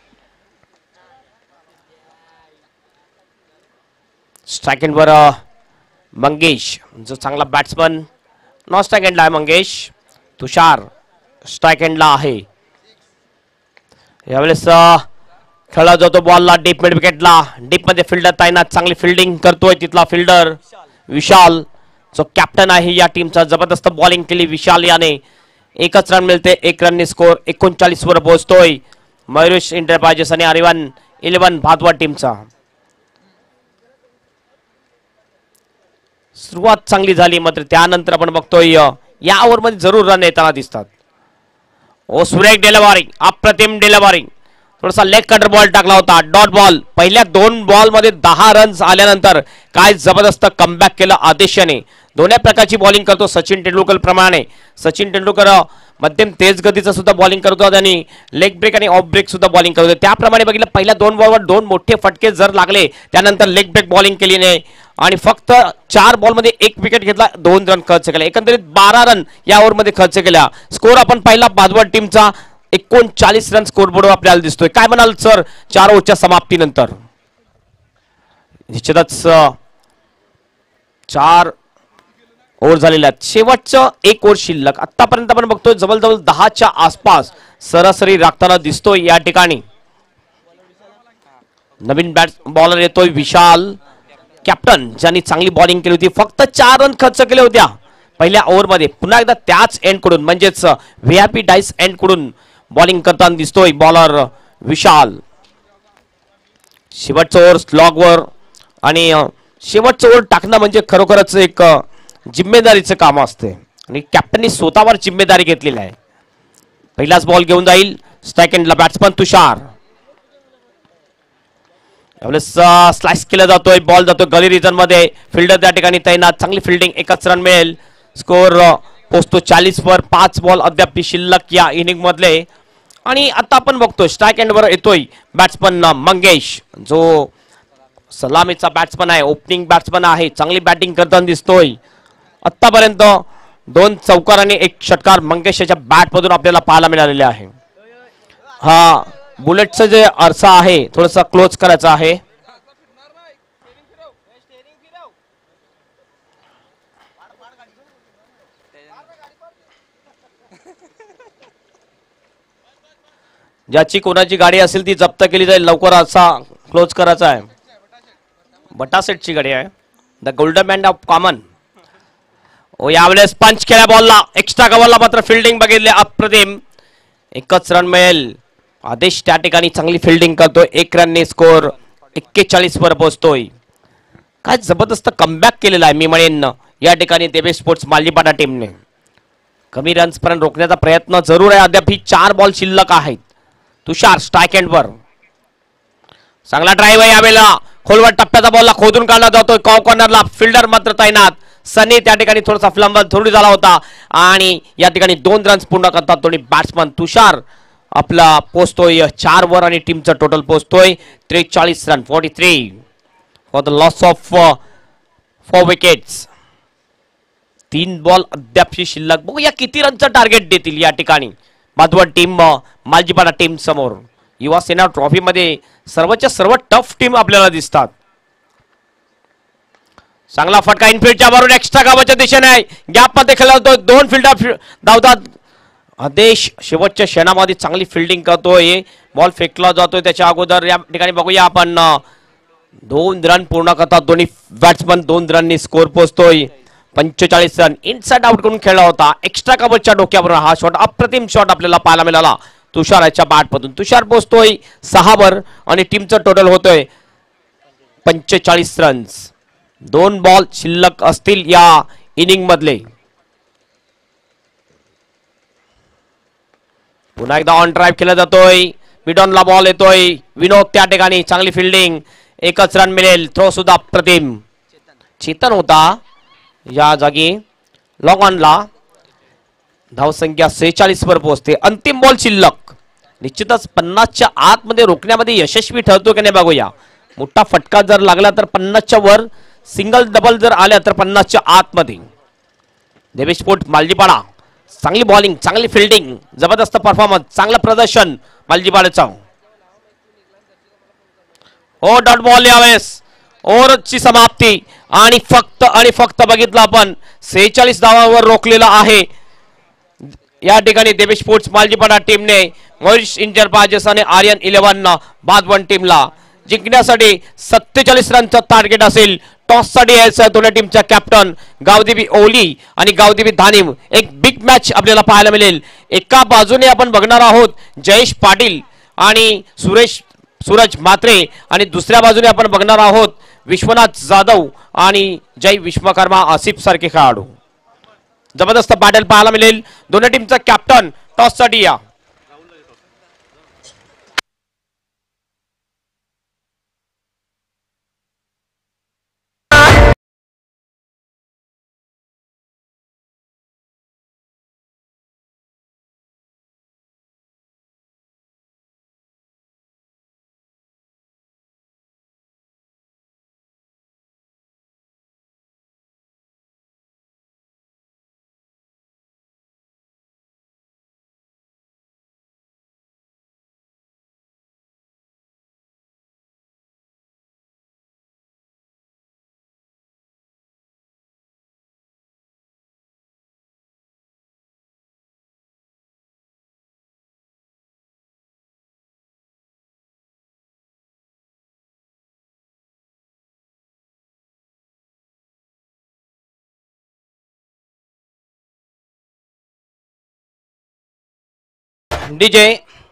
स्ट्राइक एंडवर मंगेश जो चांगला बॅट्समन. नॉन स्ट्राइक एंडला आहे मंगेश. तुषार स्ट्राइक एंडला आहे. यावेळेस खेळला जातो बॉलला डीप मिड विकेटला. डीप मध्ये फिल्डर तैनात, चांगली फिल्डिंग करतोय तिथला फिल्डर विशाल जो कॅप्टन आहे या टीमचा. जबरदस्त बॉलिंग केली विशाल याने. 1च रन मिळते, 1 रनने स्कोर 39 वर पोहोचतोय मयुरेश एंटरप्राइजेस आणि आर्यन 11 भादवड टीमचा. सुरुवात चांगली झाली, मात्र त्यानंतर आपण बघतोय या ओव्हर मध्ये जरूर रन येताना दिसतात. ओ सुरेख डिलिव्हरी, अप्रतिम डिलिव्हरी. थोडासा लेग कटर बॉल टाकला होता, डॉट बॉल. पहिल्या 2 बॉल मध्ये 10 रन्स आल्यानंतर काय जबरदस्त कमबॅक केलं आदेशाने. दोन्ही प्रकारची बॉलिंग करतो सचिन तेंडुलकर प्रमाणे. सचिन तेंडुलकर मध्यम तेज गतीचं सुद्धा बॉलिंग करतो आणि लेग ब्रेक आणि ऑफ ब्रेक सुद्धा बॉलिंग करतो. त्याप्रमाणे बघितलं पहिल्या 2 बॉलवर 2 मोठे फटके जर लागले, त्यानंतर लेग ब्रेक बॉलिंग केली नाही आणि फक्त 4 बॉलमध्ये 1 विकेट घेतला, 2 रन खर्च केले. एकंदरीत 12 रन या ओव्हरमध्ये खर्च केल्या. स्कोर आपण पहिला भादवड टीमचा 39 रन स्कोर बोर्ड आपल्याला दिसतोय. काय म्हणाल सर 4 ओव्हरच्या समाप्तीनंतर? निश्चितच 4 ओव्हर झालेल्या आहेत. शेवटचं एक ओव्हर शिल्लक. आतापर्यंत आपण बघतोय जवळजवळ 10च्या आसपास सरासरी राखताना दिसतोय या ठिकाणी. नवीन बॉलर येतोय विशाल, कॅप्टन, ज्यांनी चांगली बॉलिंग केली होती. फक्त 4 रन खर्च केले होत्या पहिल्या ओव्हरमध्ये. पुन्हा एकदा त्याच एंड कडून म्हणजेच व्हीआयपी डाईस एंड कडून बॉलिंग करताना दिसतोय बॉलर विशाल. शेवटचं ओव्हर स्लॉगवर आणि शेवटचं ओव्हर टाकणं म्हणजे खरोखरच एक जिम्मेदारीचं काम असते आणि कॅप्टननी स्वतःवर जिम्मेदारी घेतलेली आहे. पहिलाच बॉल घेऊन जाईल स्ट्राईक एंडला बॅट्समन तुषार. स्लाइस केला जातोय, बॉल जातोय गली रिजन मध्ये. फिल्डर त्या ठिकाणी तैनात. चांगली फिल्डिंग, एकच रन मिळेल. स्कोर पोहोचतो 40 वर. 5 बॉल अद्याप शिल्लक या इनिंग मधले. आणि आता आपण बघतोय स्ट्राईक एंड वर येतोय बॅट्समन मंगेश, जो सलामीचा बॅट्समन आहे, ओपनिंग बॅट्समन आहे. चांगली बॅटिंग करताना दिसतोय. आतापर्यंत 2 चौकार आणि 1 षटकार मंगेशच्या बॅट मधून आपल्याला पाहायला मिळालेले आहे. हा बुलेटचं जे आरसा आहे थोडासा क्लोज करायचा आहे. ज्याची कोणाची गाडी असेल ती जप्त केली जाईल. लवकर आरसा क्लोज करायचा आहे. बटा सेटची गाडी आहे, the golden man of common. यावेळेस पंच केला बॉलला, एक्स्ट्रा कव्हरला मात्र फिल्डिंग बघितले अप्रतिम. एकच रन मिळेल. आदेश त्या ठिकाणी चांगली फिल्डिंग करतोय. 1 रनने स्कोर 41 वर पोहोचतोय. काय जबरदस्त कमबॅक केलेला आहे मी म्हणेन या ठिकाणी देवेश स्पोर्ट्स मालजीपाडा टीमने. कमी रन्स पर्यंत रोखण्याचा प्रयत्न जरूर आहे. अद्याप ही 4 बॉल शिल्लक आहेत. तुषार स्ट्राईक एंड वर. चांगला ड्राईव्ह आहे यावेळेला. खोलवर टप्प्याचा बॉलला खोदून काढला जातोय कॉर्नरला. फिल्डर मात्र तैनात. सनी त्या ठिकाणी थोडासा फ्लंबल थोडी झाला होता आणि या ठिकाणी 2 रन्स पूर्ण करतात दोन्ही बॅट्समन. तुषार आपला पोहोचतोय 4 वर आणि टीमचा टोटल पोहोचतोय 43 run. 43 for the loss of 4 wickets. 3 ball अद्यापशी शिल्लक. बघूया किती रनचं टार्गेट देतील या ठिकाणी भादवड टीम मालजीपाडा टीम समोर. युवा सेना ट्रॉफी मध्ये सर्वच्या सर्व टफ टीम आपल्याला दिसतात. चांगला फटका इनफिल्डच्या वरून एक्स्ट्रा गावाच्या दिशेने गॅप मध्ये खेळला जातो. 2 फिल्डर धावतात. आदेश शेवटच्या क्षणामध्ये चांगली फिल्डिंग करतोय. बॉल फेकला जातोय त्याच्या अगोदर या ठिकाणी बघूया आपण 2 रन पूर्ण करतात दोन्ही बॅट्समन. 2 रननी स्कोर पोहोचतोय 45 रन. इनसाइड आउट करून खेळला होता. एक्स्ट्रा कव्हरच्या डोक्यावर हा शॉट, अप्रतिम शॉट आपल्याला पाहायला मिळाला तुषाराच्या बॅटमधून. तुषार पोहोचतोय 6 वर आणि टीमचं टोटल होतोय 45 रन्स. 2 बॉल शिल्लक असतील या इनिंग मधले. पुन्हा एकदा ऑन ड्राईव्ह केला जातोय. मिडॉनला बॉल येतोय. विनोद त्या ठिकाणी चांगली फिल्डिंग. 1च रन मिळेल. थ्रो सुद्धा अप्रतिम. चेतन होता या जागी लॉग ऑनला. धावसंख्या 46 वर पोहोचते. अंतिम बॉल शिल्लक. निश्चितच 50च्या आतमध्ये रोखण्यामध्ये यशस्वी ठरतो की नाही बघूया. मोठा फटका जर लागला तर 50च्या वर, सिंगल डबल जर आल्या तर 50च्या आतमध्ये. देवेश स्पोर्ट मालजीपाडा चांगली बॉलिंग, चांगली फिल्डिंग, जबरदस्त परफॉर्मन्स, चांगलं प्रदर्शन मालजीपाड्याचं. हो डॉट बॉल यावेळेस ओव्हरची समाप्ती आणि फक्त बघितलं आपण 46 धावांवर रोखलेला आहे या ठिकाणी देवेश स्पोर्ट्स मालजीपाडा टीमने. मयुरेश इंजर पाजेस आणि आर्यन 11 भादवड टीमला जिंकण्यासाठी 47 रनचं टार्गेट असेल. टॉस साठी यायचं दोन्ही टीमच्या कॅप्टन गावदेवी ओली आणि गावदेवी धानिम. एक बिग मॅच आपल्याला पाहायला मिळेल. एका बाजूने आपण बघणार आहोत जयेश पाटील आणि सूरज म्हात्रे आणि दुसऱ्या बाजूने आपण बघणार आहोत विश्वनाथ जाधव आणि जय विश्वकर्मा आसिफ सारखे खेळाडू. जबरदस्त बॅटल पाहायला मिळेल. दोन्ही टीमचा कॅप्टन टॉस साठी या. डीजे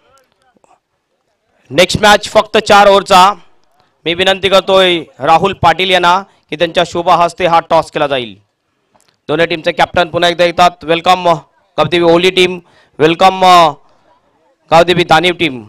नेक्स्ट मॅच फक्त 4 ओव्हरचा. मी विनंती करतोय राहुल पाटील यांना की त्यांच्या शुभ हस्ते हा टॉस केला जाईल. दोन्ही टीमचे कॅप्टन पुन्हा एकदा येतात. वेलकम गावदेवी ओली टीम, वेलकम गावदेवी दानीव टीम.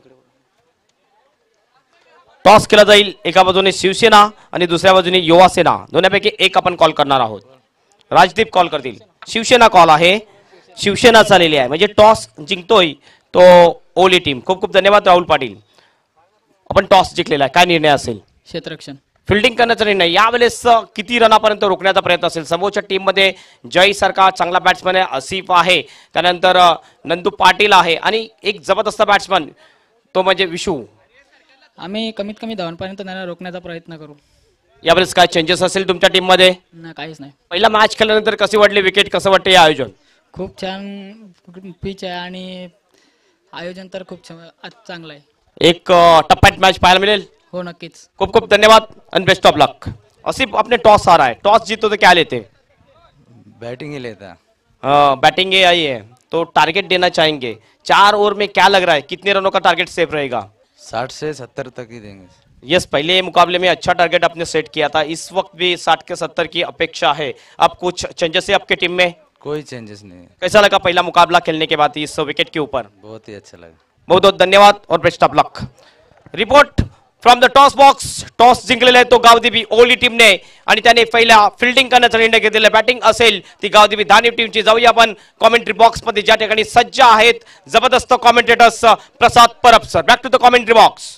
टॉस केला जाईल. एका बाजूने शिवसेना आणि दुसऱ्या बाजूने युवा सेना. दोन्हीपैकी एक आपण कॉल करणार आहोत. राजदीप कॉल करतील. शिवसेना कॉल आहे. शिवसेना चाललेली आहे म्हणजे टॉस जिंकतोय तो ओली टीम. खूप खूप धन्यवाद राहुल पाटील. आपण टॉस जिंकलेला आहे. काय निर्णय असेल? क्षेत्ररक्षण. फिल्डिंग करण्याचा निर्णय. यावेळेस किती रनापर्यंत रोखण्याचा प्रयत्न असेल? समोरच्या टीम मध्ये जय सारखा चांगला बॅट्समन आहे, आसिफ आहे, त्यानंतर नंदू पाटील आहे आणि एक जबरदस्त बॅट्समन तो म्हणजे विशू. आम्ही कमीत कमी धावांपर्यंत त्यांना रोखण्याचा प्रयत्न करू. यावेळेस काय चेंजेस असेल तुमच्या टीम मध्ये? ना काहीच नाही. पहिला मॅच खेळल्यानंतर कशी वाटली विकेट? कसं वाटतं हे आयोजन? खूप छान पिच आहे आणि आयोजन तर खूप चांगलं आहे. एक टप्प्यात मॅच पाहायला मिळेल. हो नक्कीच. खूप खूप धन्यवाद and best of luck. Asif आपने टॉस हारा है, टॉस जीतो तो क्या लेते? बैटिंग ही लेता. बैटिंग ही आई है तो टारगेट देना चाहेंगे. 4 ओवर में क्या लग रहा है कितने रनों का टारगेट सेफ रहेगा? 60 से 70 तक ही देंगे. यस, पहले मुकाबले में अच्छा टारगेट आपने सेट किया था. इस वक्त भी 60 के 70 की अपेक्षा है. अब कुछ चेंजेस है आपके टीम में? कोई चेंजेस नहीं है. कैसा लगा पहला मुकाबला खेलने के बाद इस विकेट के ऊपर? बहुत ही अच्छा लगा. बहुत बहुत धन्यवाद और best of luck. Report from the toss box. Toss जिंकलेला आहे तो गावदेवी ओली टीमने आणि त्याने पहिला फिल्डिंग करण्याचा निर्णय घेतलेला. बॅटिंग असेल ती गावदेवी दानीव टीमची. जाऊया आपण कॉमेंट्री बॉक्स मध्ये ज्या ठिकाणी सज्ज आहेत जबरदस्त commentators Prasad Parab sir. Back to the commentary box.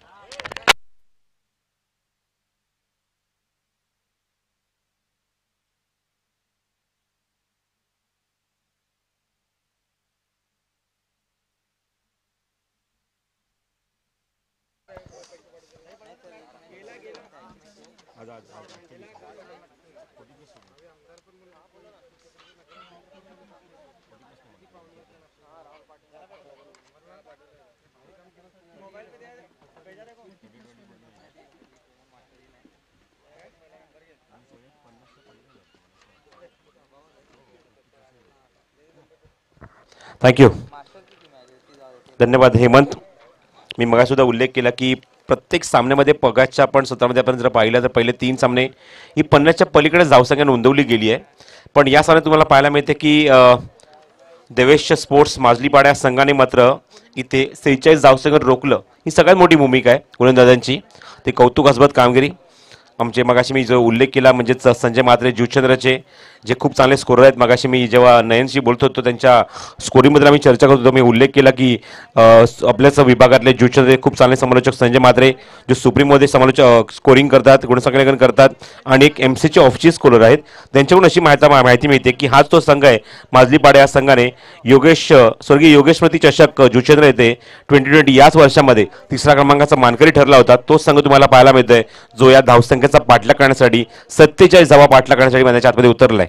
Thank you. धन्यवाद हेमंत. मी मगासुद्धा उल्लेख केला की प्रत्येक सामन्यामध्ये पगाच्या आपण सत्रामध्ये आपण जर पाहिलं तर पहिले 3 सामने ही 50च्या पलीकडे धावसंख्या नोंदवली गेली आहे. पण या सामन्यात तुम्हाला पाहायला मिळते की देवेश स्पोर्ट्स माजलीपाडा या संघाने मात्र इथे 46 धावसंख्या रोखलं. ही सगळ्यात मोठी भूमिका आहे गोलंदाजांची. ते कौतुकास्पद कामगिरी. आमचे मगाशी मी जो उल्लेख केला म्हणजेच संजय म्हात्रे जुचंद्रचे जे खूप चांगले स्कोरर आहेत. मगाशी मी जेव्हा नयनशी बोलत होतो त्यांच्या स्कोरिंगबद्दल आम्ही चर्चा करत होतो. मी उल्लेख केला की आपल्याच विभागातले जुचंद्र खूप चांगले समालोचक संजय म्हात्रे जे सुप्रीममध्ये समालोचक स्कोरिंग करतात, गुणसंकलन करतात आणि एक MC चे ऑफिसचे स्कोरर आहेत. त्यांच्याकडून अशी माहिती मिळते की हाच तो संघ आहे माजलीपाडा या संघाने स्वर्गीय योगेश स्मृती चषक जुचंद्र येथे 2020 याच वर्षामध्ये 3रा क्रमांकाचा मानकरी ठरला होता. तोच संघ तुम्हाला पाहायला मिळतोय जो या धावसंख्येचा पाठलाग करण्यासाठी 47 धावा पाठलाग करण्यासाठी मैदानाच्या आतमध्ये उतरलाय.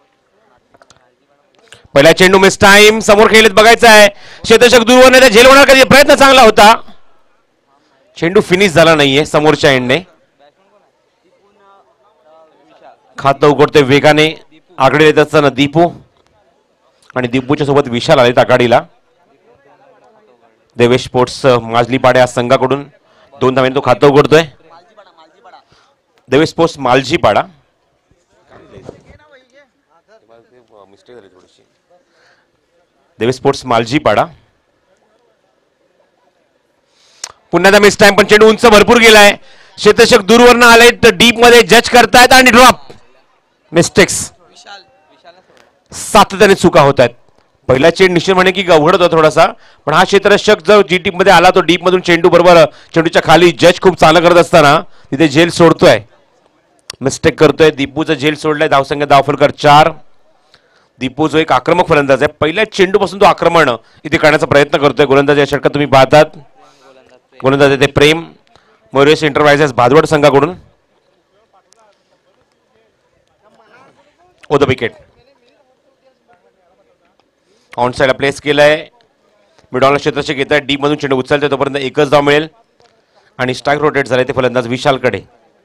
पहिला चेंडू मिस टाइम. समोर खेळत बघायचं आहे. क्षेत्ररक्षक दूरवर नाही झेल होणार कधी. प्रयत्न चांगला होता. चेंडू फिनिश झाला नाहीये समोरच्या एंडने. खातं उघडतोय वेगाने. आकडे येत असताना दीपू आणि दीपूच्या सोबत विशाल आले आघाडीला. देवेश स्पोर्ट्स माजलीपाडा या संघाकडून 2 धावांनी तो खातं उघडतोय. देवेश स्पोर्ट्स मालजीपाडा. देवेश स्पोर्ट्स मालजीपाडा. पुन्हा मिस टाइम पण चेंडू उंच भरपूर गेलाय. क्षेत्ररक्षक दूरवरनं आले तर डीप मध्ये जज करतायत आणि ड्रॉप. मिस्टेक्स सातत्याने चुका होत आहेत. पहिला चेंडू निश्चित म्हणे की अवघड होता थोडासा. पण हा क्षेत्ररक्षक जर जी टीम मध्ये आला तो डीप मधून चेंडू बरोबर चेंडूच्या खाली जज खूप चांगलं करत असताना तिथे झेल सोडतोय. मिस्टेक करतोय. दीपूचं झेल सोडलाय. धावसंख्या धावफलकर 4. दीपू जो एक आक्रमक फलंदाज आहे पहिल्या चेंडूपासून तो आक्रमण इथे करण्याचा प्रयत्न करतोय. गोलंदाज या षटकात तुम्ही पाहतात. गोलंदाज येथे प्रेम. मयुरेश एंटरप्राइजेस भादवड संघाकडून. द विकेट ऑन साइडला प्लेस केलाय. मिडॉनला क्षेत्ररक्षक येत आहे. डीप मधून चेंडू उचलते तोपर्यंत एकच धाव मिळेल आणि स्ट्राईक रोटेट झाले ते फलंदाज विशालकडे.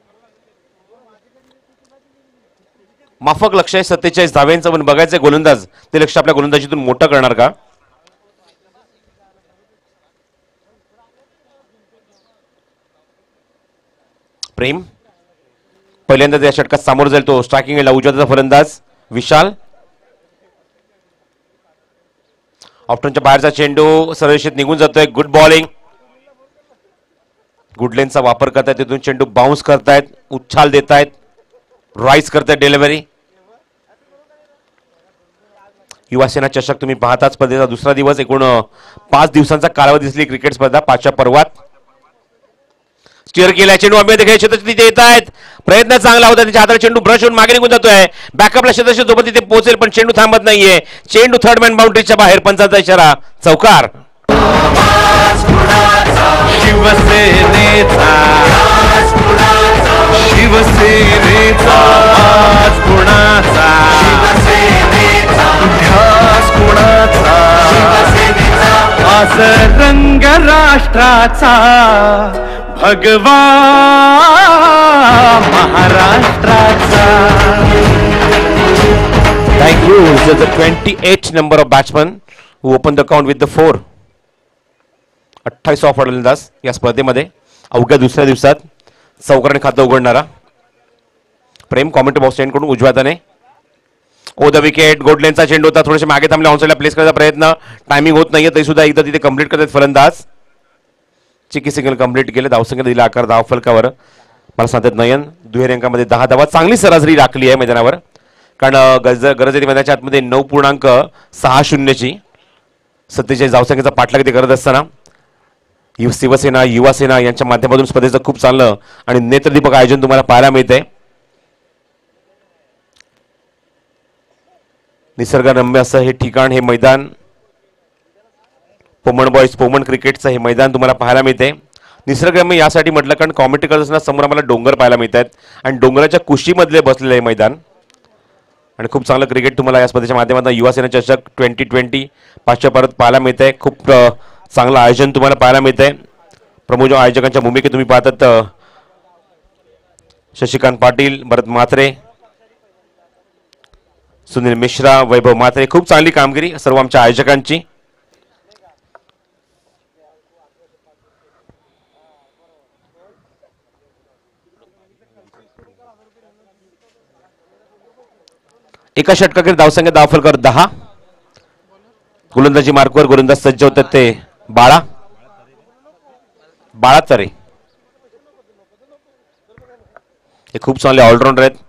माफक लक्ष आहे 47 धाव्यांचं. पण बघायचं गोलंदाज ते लक्ष आपल्या गोलंदाजीतून मोठं करणार का. प्रेम पहिल्यांदा त्या षटकात सामोर जाईल तो स्ट्रायकिंग एंडला उजव्याचा फलंदाज विशाल. ऑफ्टनच्या बाहेरचा चेंडू सरळशीत निघून जातोय. Good bowling. गुडलेनचा वापर करतायत तिथून चेंडू बाउन्स करतायत उच्छाल देतायत राईज करतायत डिलिव्हरी. युवा सेना चषक तुम्ही पाहताच स्पर्धेचा दुसरा दिवस एकूण 5 दिवसांचा कालावधी दिसली क्रिकेट स्पर्धा 5च्या पर्वात. स्टीअर केला चेंडू अमेय देखील क्षेत्र तिथे येत आहेत प्रयत्न चांगला होता त्याच्या हाताला चेंडू ब्रश होऊन मागे निघून जातोय बॅकअपला क्षेत्रशी सोबत तिथे पोहोचेल पण चेंडू थांबत नाहीये. चेंडू थर्ड मॅन बाउंड्रीच्या बाहेर पंचाचा इशारा चौकार. शिवसेनेचा शिवसेनेचा आज कुणाचा ध्यास कुणाचा आज रंग राष्ट्राचा भगवा महाराष्ट्राचा. Thank you. This is the 28th number of batsmen who opened the count with the 4. 28 फलंदाज या स्पर्धेमध्ये अवघ्या दुसऱ्या दिवसात चौकाराने खातं उघडणारा. प्रेम कॉमेंट्री बॉक्स एंड कडून उजव्या हाताने ओ द विकेट. गोडलेनचा चेंडू होता थोडेसे मागे थांबले ऑनसाइडला प्लेस करायचा प्रयत्न टायमिंग होत नाहीये तरी सुद्धा एकदा तिथे कंप्लीट करतात फलंदाज. चिकी सिंगल कंप्लीट केले धावसंख्येला दिला आकार धाव फलकावर. मला सांगतात नयन दुहेरी अंकामध्ये 10 धावा चांगली सरासरी राखली आहे मैदानावर कारण गरज आहे मैदानाच्या आतमध्ये 9.60ची 47 धावसंख्येचा पाठलाग ते करत असताना शिवसेना युवा सेना यांच्या माध्यमातून स्पर्धेचं खूप चांगलं आणि नेत्रदीपक आयोजन तुम्हाला पाहायला मिळतंय. निसर्गरम्य असं हे ठिकाण हे मैदान पोमण बॉईज पोमण क्रिकेटचं हे मैदान तुम्हाला पाहायला मिळते. निसर्गरम्य यासाठी म्हटलं कारण कॉमेंट्री करत असताना समोर आम्हाला डोंगर पाहायला मिळत आहेत आणि डोंगराच्या कुशीमधले बसलेलं हे मैदान आणि खूप चांगलं क्रिकेट तुम्हाला या स्पर्धेच्या माध्यमातून युवा सेना चषक 2020 5च्या परत पाहायला मिळत आहे. खूप चांगलं आयोजन तुम्हाला पाहायला मिळत आहे. प्रमुख आयोजकांच्या भूमिकेत तुम्ही पाहतात शशिकांत पाटील भरत म्हात्रे सुनील मिश्रा वैभव म्हात्रे खूप चांगली कामगिरी सर्व आमच्या आयोजकांची. एका षटकाखेर धावसंख्या धावफलकावर 10. गोलंदाजी मार्कवर गोलंदाज सज्ज होतात ते बाळा तरे हे खूप चांगले ऑलराऊंडर आहेत.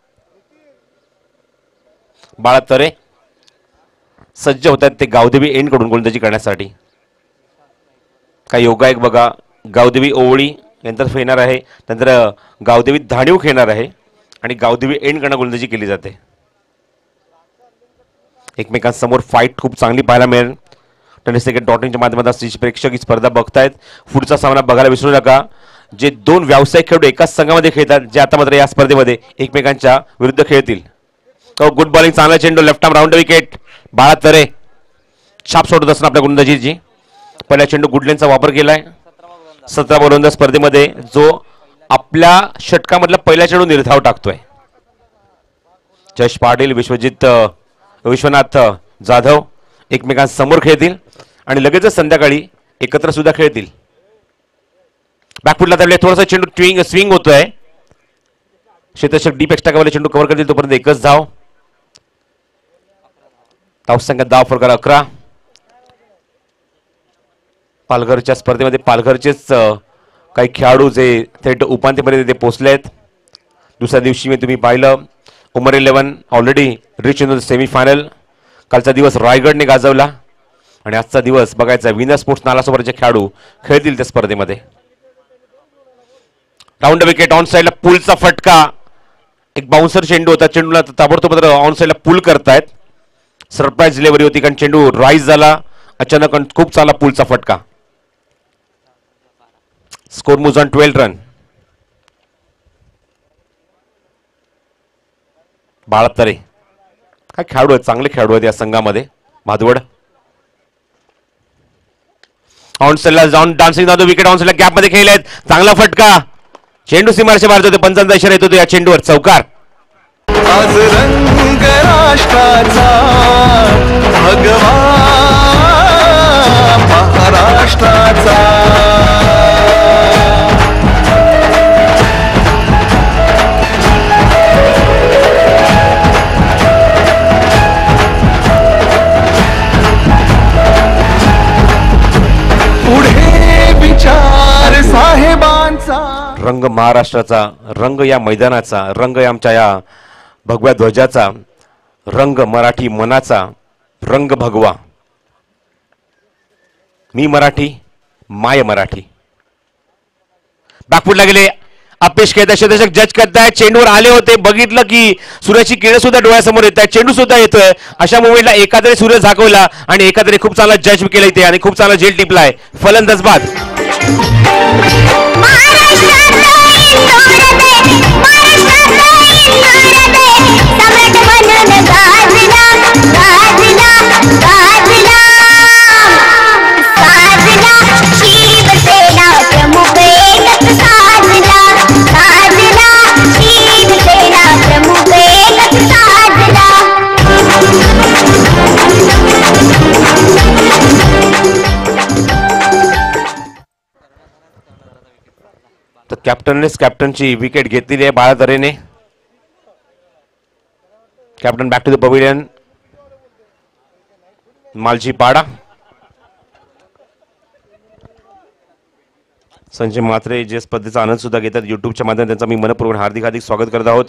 बाळा तरे सज्ज होतात ते गावदेवी एंड कडून गोलंदाजी करण्यासाठी. काय योगायोग बघा गावदेवी ओवळी नंतर खेळणार आहे नंतर गावदेवी धाणीव खेळणार आहे आणि गावदेवी एंड कडून गोलंदाजी केली जाते. एकमेकांसमोर फाईट खूप चांगली पाहायला मिळेल. टेनिस क्रिकेट .in च्या माध्यमातून प्रेक्षक ही स्पर्धा बघतायत. पुढचा सामना बघायला विसरू नका. जे 2 व्यावसायिक खेळाडू एकाच संघामध्ये खेळतात जे आता मात्र या स्पर्धेमध्ये एकमेकांच्या विरुद्ध खेळतील. तो गुड बॉलिंग चांगला चेंडू लेफ्ट आर्म राऊंड विकेट. बाळा तरे छाप सोडत असताना आपल्या गोलंदाजीची पहिला चेंडू गुडलेनचा वापर केलाय. 17 गोलंदाज स्पर्धेमध्ये जो आपल्या षटकामधला पहिला चेंडू निर्धाव टाकतोय. जश पाटील विश्वनाथ जाधव एकमेकांसमोर खेळतील आणि लगेचच संध्याकाळी एकत्र सुद्धा खेळतील. बॅकफुटला त्यावेळी थोडासा चेंडू स्विंग होतोय. क्षेत्ररक्षक डीप एक्स्ट्रा कव्हरला चेंडू कव्हर करतील तोपर्यंत एकच धाव. धावसंख्या धाव फरकार 11. पालघरच्या स्पर्धेमध्ये पालघरचेच काही खेळाडू जे थेट उपांत्यपर्यंत ते पोहोचले आहेत. दुसऱ्या दिवशी मी तुम्ही पाहिलं Umar 11 already reach in the semifinal. कालचा दिवस रायगडने गाजवला आणि आजचा दिवस बघायचा विनर स्पोर्ट्स नालासोबतचे खेळाडू खेळतील त्या स्पर्धेमध्ये. राऊंड विकेट ऑन साइडला पुलचा फटका. एक बाउन्सर चेंडू होता चेंडूला ताबडतोब ऑन साइडला पुल करतायत. सरप्राईज डिलिव्हरी होती कारण चेंडू राईज झाला अचानक खूप चांगला पुलचा फटका. Score moves on 12 run. Balatare काय खेळाडू आहेत चांगले खेळाडू आहेत या संघामध्ये. भादवड ऑन साइडला जाऊन डान्सिंग जातो विकेट ऑन साइडला गॅप मध्ये खेळलेत चांगला फटका. चेंडू सीमारेषे बाहेर होते पंचांचा इशारा येतो या चेंडूवर चौकार. आज रंग राष्ट्राचा भगवा महाराष्ट्राचा रंग महाराष्ट्राचा, रंग या मैदानाचा, रंग या आमच्या या भगव्या ध्वजाचा, रंग मराठी मनाचा, रंग भगवा. मी मराठी, माय मराठी. बॅकफुटला गेले, अपेश खेळताय, क्षेत्ररक्षक जज करताय, चेंडूवर आले होते, बघितलं की सूर्याची किरण सुद्धा डोळ्यासमोर येत आहे, चेंडू सुद्धा येतोय. अशा मोमेंटला एकाद्री सूर्य झाकवला आणि एकाद्री खूप चांगला जज केला इथे आणि खूप चांगला झेल टिपलाय. फलंदाज बाद. तर कॅप्टनची विकेट घेतलेली आहे बाळातरेने. Captain back to the pavilion. Maljipada. Sanjay Mhatre जे स्पर्धेचा आनंद सुद्धा घेतात युट्यूबच्या माध्यमातून, त्यांचा मी मनपूर्वक हार्दिक स्वागत करत आहोत.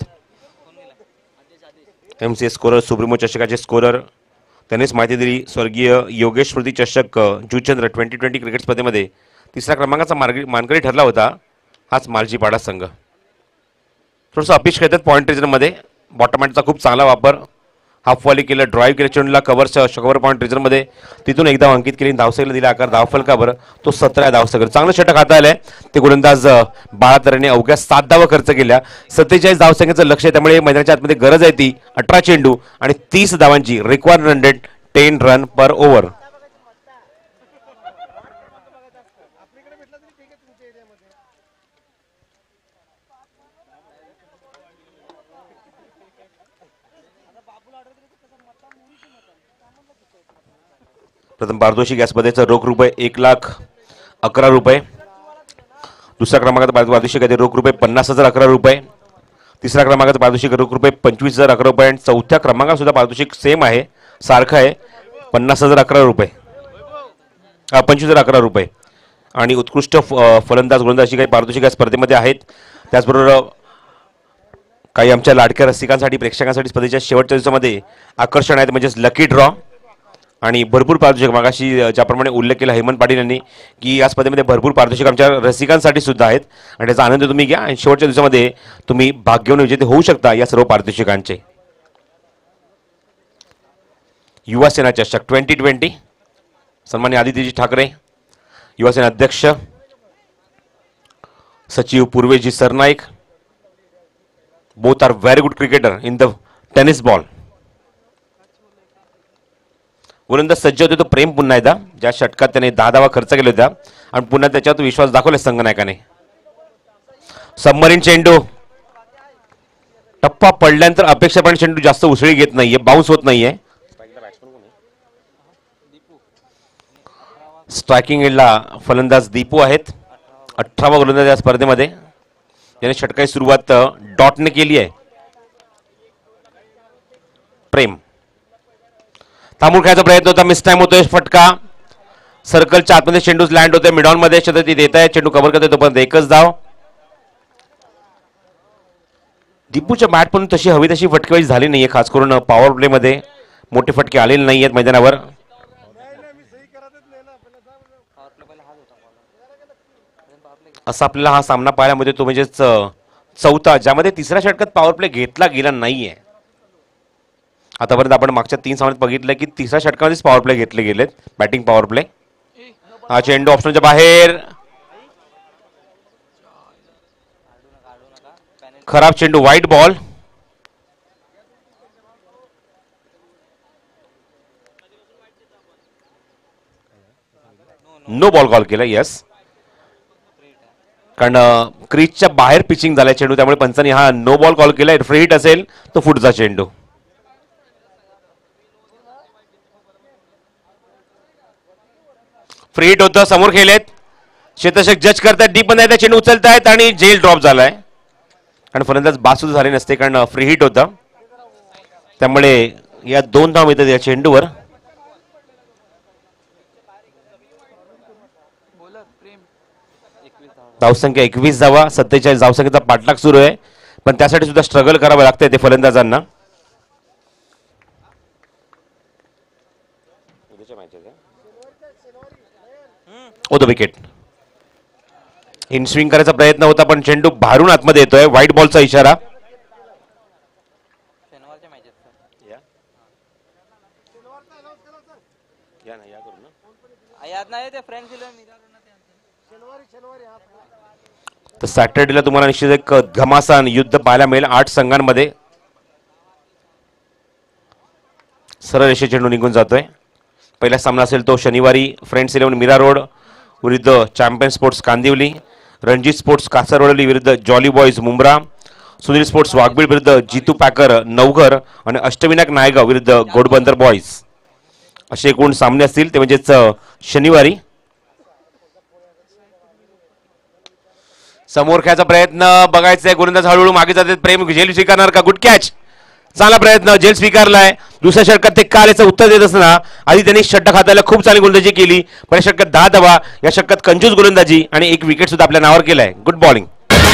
MC स्कोरर सुप्रीमो चषकाचे स्कोरर त्यांनीच माहिती दिली. स्वर्गीय योगेश स्मृती चषक जुचंद्र 2020 क्रिकेट स्पर्धेमध्ये तिसऱ्या क्रमांकाचा मानकरी ठरला होता हाच मालजीपाडा संघ. थोडंसं अपेक्षा खेळतात पॉईंट रिजनमध्ये. बॉटम हँडचा खूप चांगला वापर, हाफ वॉली केलं, ड्राईव्ह केलं, चेंडूला कव्हर पॉईंट रिजनमध्ये तिथून एकदा अंकित केली, धावसंख्येला दिला आकार धावफलकावर. तो 17 धावसंख्या, चांगलं षटक हाताळलंय ते गोलंदाज बाळातरेने. अवघ्या 7 धावा खर्च केल्या, 47 धावसंख्येचं लक्ष आहे, त्यामुळे मैदानाच्या आतमध्ये गरज आहे ती 18 चेंडू आणि 30 धावांची. Required run rate 10 run per over. प्रथम पारितोषिक या स्पर्धेचं रोख रुपये 1,11,000 रुपये. दुसऱ्या क्रमांकाचं पारितोषिक आहे रोख रुपये 50,011 रुपये. तिसऱ्या क्रमांकाचं पारितोषिक रोख रुपये 25,011 रुपये आणि चौथ्या क्रमांकात सुद्धा पारितोषिक सेम आहे, सारखं आहे, 50,011 रुपये, 25,011 रुपये. आणि उत्कृष्ट फलंदाज गोलंदाजी काही पारितोषिक या स्पर्धेमध्ये आहेत. त्याचबरोबर काही आमच्या लाडक्या रसिकांसाठी, प्रेक्षकांसाठी स्पर्धेच्या शेवटच्या दिवसामध्ये आकर्षण आहेत, म्हणजेच लकी ड्रॉ आणि भरपूर पारितोषिक. मागाशी ज्याप्रमाणे उल्लेख केला हेमंत पाटील यांनी की या स्पर्धेमध्ये भरपूर पारितोषिक आमच्या रसिकांसाठी सुद्धा आहेत आणि त्याचा आनंद तुम्ही घ्या आणि शेवटच्या दिवसामध्ये तुम्ही भाग्यवान विजेते होऊ शकता या सर्व पारितोषिकांचे. युवा सेना चषक 2020 सन्माननीय आदित्यजी ठाकरे, युवा सेना अध्यक्ष, सचिव पूर्वेजी Sarnaik. Both are very good cricketer in the tennis ball. गोलंदाज सज्ज होते तो प्रेम पुन्हा एकदा, ज्या षटकात त्याने 10 धावा खर्च केल्या होत्या आणि पुन्हा त्याच्यावर विश्वास दाखवला संघनायकाने. सबमरीन चेंडू, टप्पा पडल्यानंतर अपेक्षाप्रमाणे चेंडू जास्त उसळी घेत नाहीये, बाउन्स होत नाहीये. स्ट्रायकिंग एंडला फलंदाज दीपू आहेत, 18वा गोलंदाज या स्पर्धेमध्ये. याने षटकाची सुरुवात डॉटने केली आहे. प्रेम थांबून खेळायचा प्रयत्न होता, मिस टाइम होतोय, फटका. सर्कलच्या आतमध्ये चेंडू लँड होतोय, मिडॉन मध्ये शतकी देत आहे, चेंडू कव्हर करतोय तोपर्यंत एकच धाव. दीपूच्या बॅट पण तशी हवी तशी फटकेबाजी झाली नाहीये, खास करून पॉवर प्ले मध्ये मोठे फटके आलेले नाही आहेत मैदानावर. असा आपल्याला हा सामना पाहायला मिळतो, तो म्हणजेच चौथा, ज्यामध्ये तिसऱ्या षटकात पॉवर प्ले घेतला गेला नाहीये. आतापर्यंत आपण मागच्या 3 सामन्यात बघितलं की तिसऱ्या षटकामध्येच पॉवर प्ले घेतले गेलेत, बॅटिंग पॉवर प्ले. हा चेंडू ऑप्शनच्या बाहेर, खराब चेंडू, wide ball. No ball call केला, यस, कारण क्रीजच्या बाहेर पिचिंग झालाय चेंडू, त्यामुळे पंचांनी हा नो बॉल कॉल केलाय. फ्री हिट असेल तो पुढचा चेंडू. फ्री हिट होतं, समोर खेळलेत, क्षेत्ररक्षक जज करतायत, डीप मध्ये चेंडू उचलतायत आणि जेल ड्रॉप झालाय. कारण फलंदाज बाद सुद्धा झाले नसते, कारण फ्री हिट होतं, त्यामुळे या 2 धाव मिळतात या चेंडूवर. धावसंख्या 21 धावा, 47 धावसंख्येचा पाठलाग सुरू आहे, पण त्यासाठी सुद्धा स्ट्रगल करावं लागतंय ते फलंदाजांना. Over the wicket. In swing करायचा प्रयत्न होता पण चेंडू भारून आतमध्ये येतोय. व्हाईट बॉलचा इशारा. तर सॅटर्डेला तुम्हाला निश्चित एक घमासान युद्ध पाहायला मिळेल 8 संघांमध्ये. सरळ रेषे चेंडू निघून जातोय. पहिला सामना असेल तो शनिवारी फ्रेंड्स 11 मीरा रोड विरुद्ध champion sports Kandivali, Ranjit sports Kasarvadavali विरुद्ध jolly boys Mumbra, Sunil sports Waghbil विरुद्ध जितू पॅकर नवघर आणि अष्टविनायक नायगाव विरुद्ध घोडबंदर बॉईज. असे एकूण सामने असतील ते म्हणजेच शनिवारी. समोर खेळायचा प्रयत्न बघायचा आहे. गोलंदाज हळूहळू मागे जातात. प्रेम झेल स्वीकारणार का? Good catch. चांगला प्रयत्न. झेल स्वीकारलाय. दुसऱ्या षटकात ते काल याचं उत्तर देत असताना आधी त्यांनी षटक हातायला खूप चांगली गोलंदाजी केली. पहिल्या षटकात 10 धावा, या षटकात कंजूस गोलंदाजी आणि एक विकेट सुद्धा आपल्या नावावर केलाय. Good bowling.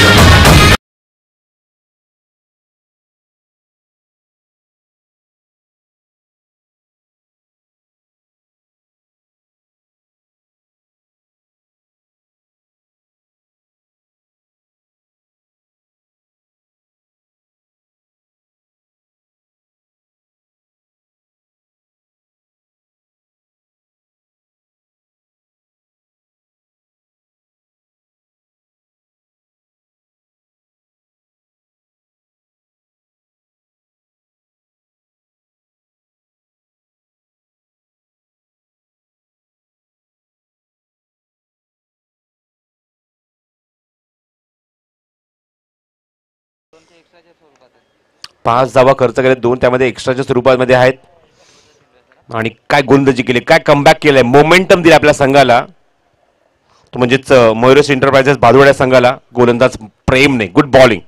पाच धावा खर्च केले, 2 त्यामध्ये एक्स्ट्राच्या स्वरूपामध्ये आहेत. आणि काय गोलंदाजी केली, काय कमबॅक केलंय, मोमेंटम दिला आपल्या संघाला. तो म्हणजेच मयुरेश एंटरप्राइजेस भादवड या संघाला. गोलंदाज प्रेमने गुड बॉलिंग.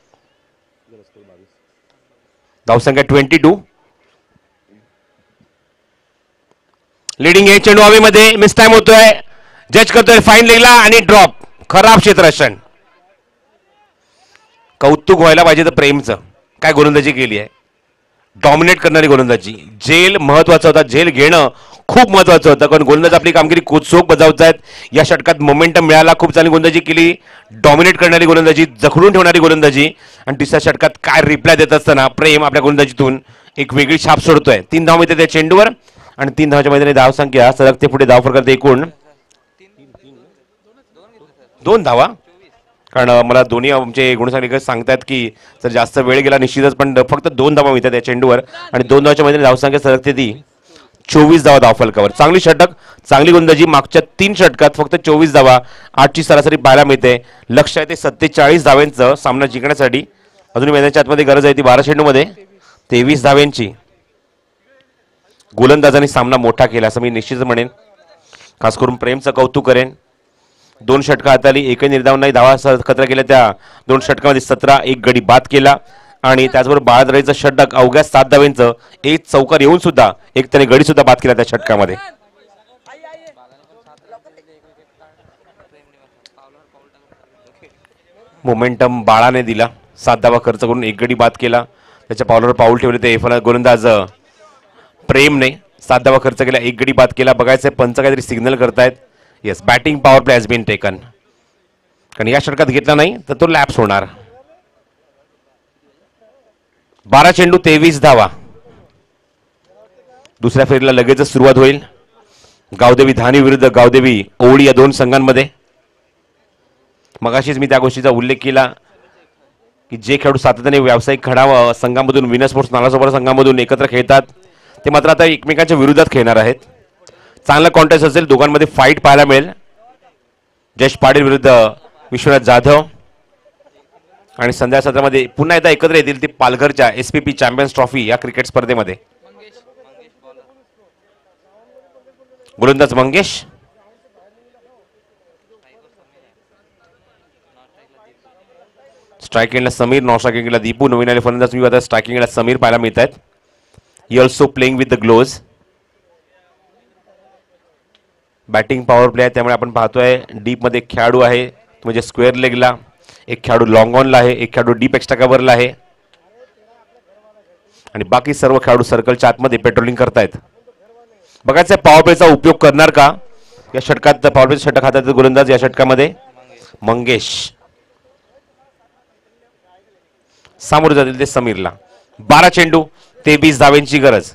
धावसंख्या 22. लिडिंग आहे. चेंडू हवेमध्ये मिस टाइम होतोय. जज करतोय फाईन लेगला आणि ड्रॉप. खराब क्षेत्ररक्षण. कौतुक व्हायला पाहिजे तर प्रेमचं. काय गोलंदाजी केली आहे. डॉमिनेट करणारी गोलंदाजी. झेल महत्वाचा होता. झेल घेणं खूप महत्वाचं होतं, कारण गोलंदाज आपली कामगिरी चोख बजावत आहेत. या षटकात मोमेंटम मिळाला. खूप चांगली गोलंदाजी केली. डॉमिनेट करणारी गोलंदाजी, जखडून ठेवणारी गोलंदाजी. आणि तिसऱ्या षटकात काय रिप्लाय देत असताना प्रेम आपल्या गोलंदाजीतून एक वेगळी छाप सोडतोय. 3 धावा मिळते त्या चेंडूवर आणि 3 धावाच्या मैदानी धावसंख्या सरकते पुढे. धावफरक एकूण 2 धावा. कारण मला दोन्ही आमचे गुणसंख्यक सांगतात की जर जास्त वेळ गेला निश्चितच, पण फक्त 2 धावा मिळतात या चेंडूवर आणि 2 धावाच्या मैदानी धावसंख्या सरकते ती 24 धावा धावफलकावर. चांगली षटक, चांगली गोलंदाजी. मागच्या 3 षटकात फक्त 24 धावा, 8ची सरासरी पाहायला मिळते. लक्ष आहे ते 47 धाव्यांचं सामना जिंकण्यासाठी. अजूनही मैदानाच्या आतमध्ये गरज आहे ती 12 चेंडूमध्ये 23 धाव्यांची. गोलंदाजांनी सामना मोठा केला असं मी निश्चितच म्हणेन. खास करून प्रेमचं कौतुक करेन. 2 षटकं हाताली, एकही निर्धाव नाही. धावा एकत्र केल्या त्या 2 षटकामध्ये 17, एक गडी बाद केला. आणि त्याचबरोबर बाळादराईचं षटक अवघ्या 7 धाव्यांचं, एक चौकार येऊन सुद्धा एक त्याने गडी सुद्धा बाद केला त्या षटकामध्ये. मोमेंटम बाळाने दिला. 7 धावा खर्च करून एक गडी बाद केला. त्याच्या पावलावर पाऊल ठेवले ते गोलंदाज प्रेमने. 7 धावा खर्च केला, एक गडी बाद केला. बघायचं पंच काहीतरी सिग्नल करतायत. Yes, batting power play has been taken. कारण या षटकात घेतला नाही तर तो लॅप्स होणार. 12 चेंडू 23 धावा. दुसऱ्या फेरीला लगेचच सुरुवात होईल. गावदेवी धानी विरुद्ध गावदेवी ओवळी या 2 संघांमध्ये. मगाशीच मी त्या गोष्टीचा उल्लेख केला की जे खेळाडू सातत्याने व्यावसायिक खेळावा संघामधून विनर स्पोर्ट्स नालासोबत संघामधून एकत्र खेळतात ते मात्र आता एकमेकांच्या विरोधात खेळणार आहेत. चांगला कॉन्टेस्ट असेल. दोघांमध्ये फाईट पाहायला मिळेल. जयेश पाटील विरुद्ध विश्वनाथ जाधव. आणि संध्या सत्रामध्ये पुन्हा एकदा एकत्र येतील ती पालघरच्या SPP चॅम्पियन्स ट्रॉफी या क्रिकेट स्पर्धेमध्ये. गोलंदाज मंगेश. स्ट्रायकिंगला समीर, नॉन स्ट्रायकिंगला दीपू. नवीन आले फलंदाज मी आता स्ट्रायकिंगला समीर पाहायला मिळत आहेत. He also playing with the gloves. Batting power play आहे त्यामुळे आपण पाहतोय डीप मध्ये खेळाडू आहे म्हणजे स्क्वेअर लेगला एक खेळाडू लॉंग ऑनला आहे, एक खेळाडू डीप एक्स्ट्रा कव्हरला आहे आणि बाकी सर्व खेळाडू सर्कलच्या आतमध्ये पेट्रोलिंग करतायत. बघायचं पॉवर प्लेचा उपयोग करणार का या षटकात. पॉवर प्लेचं षटक हातात गोलंदाज या षटकामध्ये मंगेश. सामोरे जातील ते समीरला. 12 चेंडू 23 धावेंची गरज.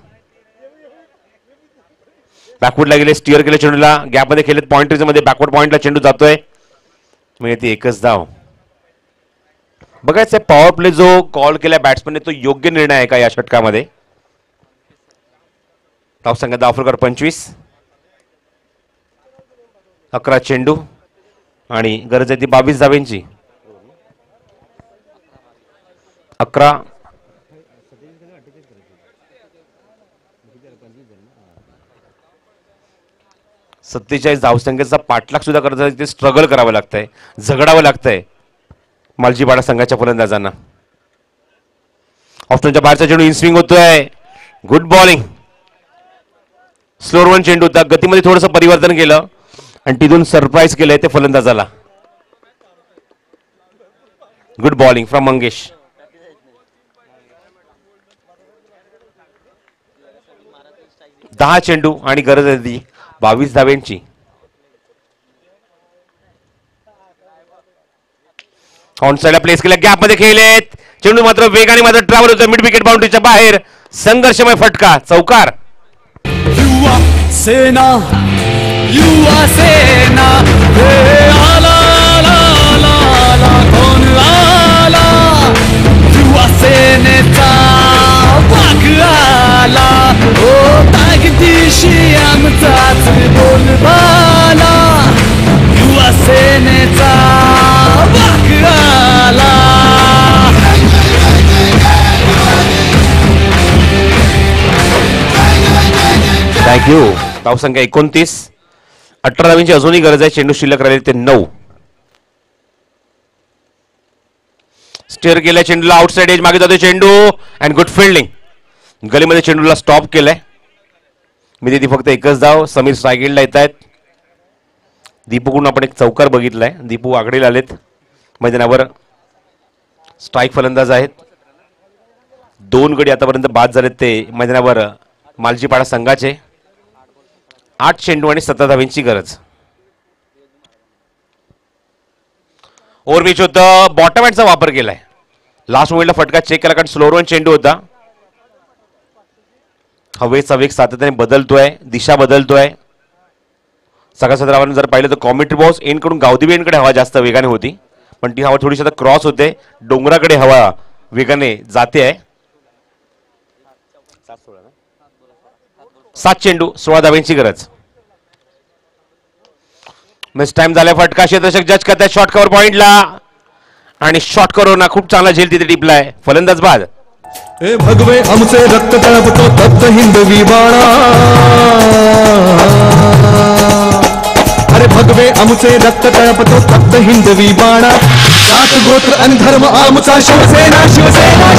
बॅकवर्डला गेले, स्टिअर केले चेंडूला, गॅपमध्ये खेळलेत पॉइंट मध्ये, बॅकवर्ड पॉइंटला चेंडू जातोय, मिळते एकच धाव. बघायचं पॉवर प्ले जो कॉल केला बॅट्समनने तो योग्य निर्णय आहे का या षटकामध्ये. धावसंख्या दाफरकर 25. 11 चेंडू आणि गरज आहे ती 22 धावेंची. 11 47 धावसंख्येचा पाठलाग सुद्धा करत ते स्ट्रगल करावं लागतंय, झगडावं लागतंय मालजीपाडा संघाच्या फलंदाजांना. ऑप्शनच्या बाहेरचा चेंडू इन स्विंग होतोय. Good bowling. स्लोअर वन चेंडू होता, गतीमध्ये थोडंसं परिवर्तन केलं आणि तिथून सरप्राईज केलंय ते फलंदाजाला. Good bowling from Mangesh. दहा चेंडू आणि गरज आहे ती 22 धावेंची. ऑन साइडला प्लेस केला, गॅप मध्ये खेळलेत चेंडू, मात्र वेगाने मात्र ट्रॅव्हल होतो मिड विकेट बाउंड्रीच्या बाहेर. संघर्षमय फटका, चौकार. युवा सेना, युवा सेना, हे आला आला आला आला, कोण आला, युवा सेनेचा वाघ आला, ओ ताकदीशी आमचाच बोलबाला, युवा सेनेचा वाघ आला. थँक्यू. धावसंख्या 29. 18 धावांची अजूनही गरज आहे. चेंडू शिल्लक राहिले ते 9. स्टेअर केल्या चेंडूला, आउटसाइड एज मागे जातो चेंडू अँड गुड फिल्डिंग. गलीमध्ये चेंडूला स्टॉप केलाय. मी ती फक्त एकच धाव. समीर स्ट्रायगेडला येत आहेत. दीपूकडून आपण एक चौकार बघितलाय. दीपू आघाडीला आलेत. मैदानावर स्ट्राईक फलंदाज आहेत. 2 गडी आतापर्यंत बाद झालेत ते मैदानावर मालजीपाडा संघाचे. 8 चेंडू आणि 17 धावेंची गरज. ओव्हरपिच होतं, बॉटम हँडचा वापर केलाय. लास्ट मोमेंटला फटका चेक केला कारण स्लोअर वन चेंडू होता. हवेचा वेग सातत्याने बदलतोय, दिशा बदलतोय. सगळ्या सदरावर जर पाहिलं तर कॉमेंट्री बॉक्स एंडकडून गावदेवी एंडकडे हवा जास्त वेगाने होती, पण ती हवा थोडीशी आता क्रॉस होते, डोंगराकडे हवा वेगाने जाते आहे. 7 चेंडू 16 धावेंची गरज. मिस टाइम झाला. फटका क्षेत्ररक्षक जज करताय शॉर्ट कव्हर पॉइंटला आणि शॉर्ट कव्हर ना खूप चांगला झेल तिथे टिपलाय. फलंदाज बाद. ए भगवे आमचे रक्त तळपतो तप्त हिंदवी बाणा, अरे भगवे आमचे रक्त तळपतो तप्त हिंदवी बाणा, जात गोत्र आणि धर्म आमचा शिवसेना शिवसेना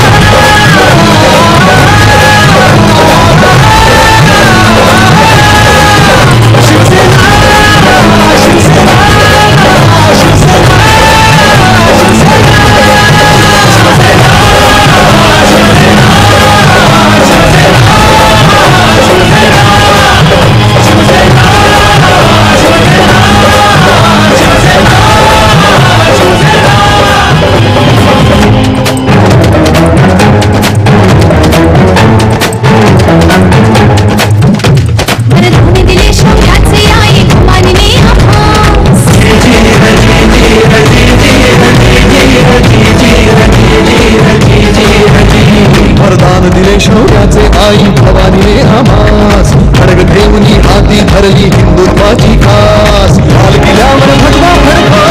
वरदान दिले शौर्याचे आई भवानीने आम्हास, खडग ठेवली हाती धरली हिंदुत्वाची खास, लाल किल्ल्यावर भगवा फडका,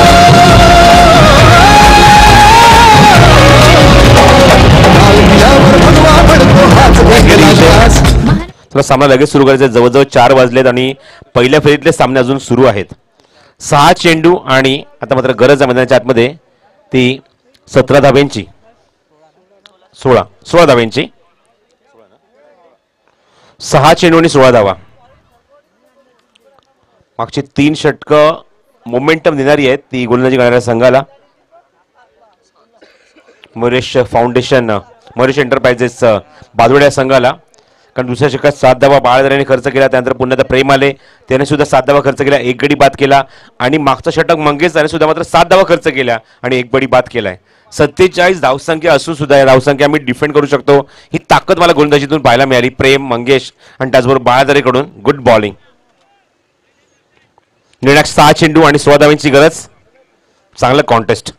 लाल किल्ल्यावर भगवा फडको हाच वेगळा श्वास. तर सामना लगेच सुरू करायचा. जवळजवळ 4 वाजलेत आणि पहिल्या फेरीतले सामने अजून सुरू आहेत. 6 चेंडू आणि आता मात्र गरज आहे मैदानाच्या आतमध्ये ती 17 धावेंची. 16 धावेंची. 6 चेंडू आणि 16 धावा. मागची 3 षटकं मोमेंटम देणारी आहेत ती गोलंदाजी करणाऱ्या संघाला. मयुरेश फाउंडेशन मयुरेश एंटरप्राइजेस भादवड या संघाला, कारण दुसऱ्या षटकात 7 धावा बाळादाराने खर्च केला. त्यानंतर पुन्हा एकदा प्रेम आले, त्याने सुद्धा 7 धावा खर्च केला, एक गडी बाद केला. आणि मागचा षटक मंगेश त्याने सुद्धा मात्र 7 धावा खर्च केल्या आणि एक गडी बाद केलाय. 47 धावसंख्या असून सुद्धा या धावसंख्या आम्ही डिफेंड करू शकतो, ही ताकद मला गोलंदाजीतून पाहायला मिळाली. प्रेम, मंगेश आणि त्याचबरोबर बाळादारेकडून गुड बॉलिंग. निर्णायक 6 चेंडू आणि 16 धावांची गरज. चांगलं कॉन्टेस्ट.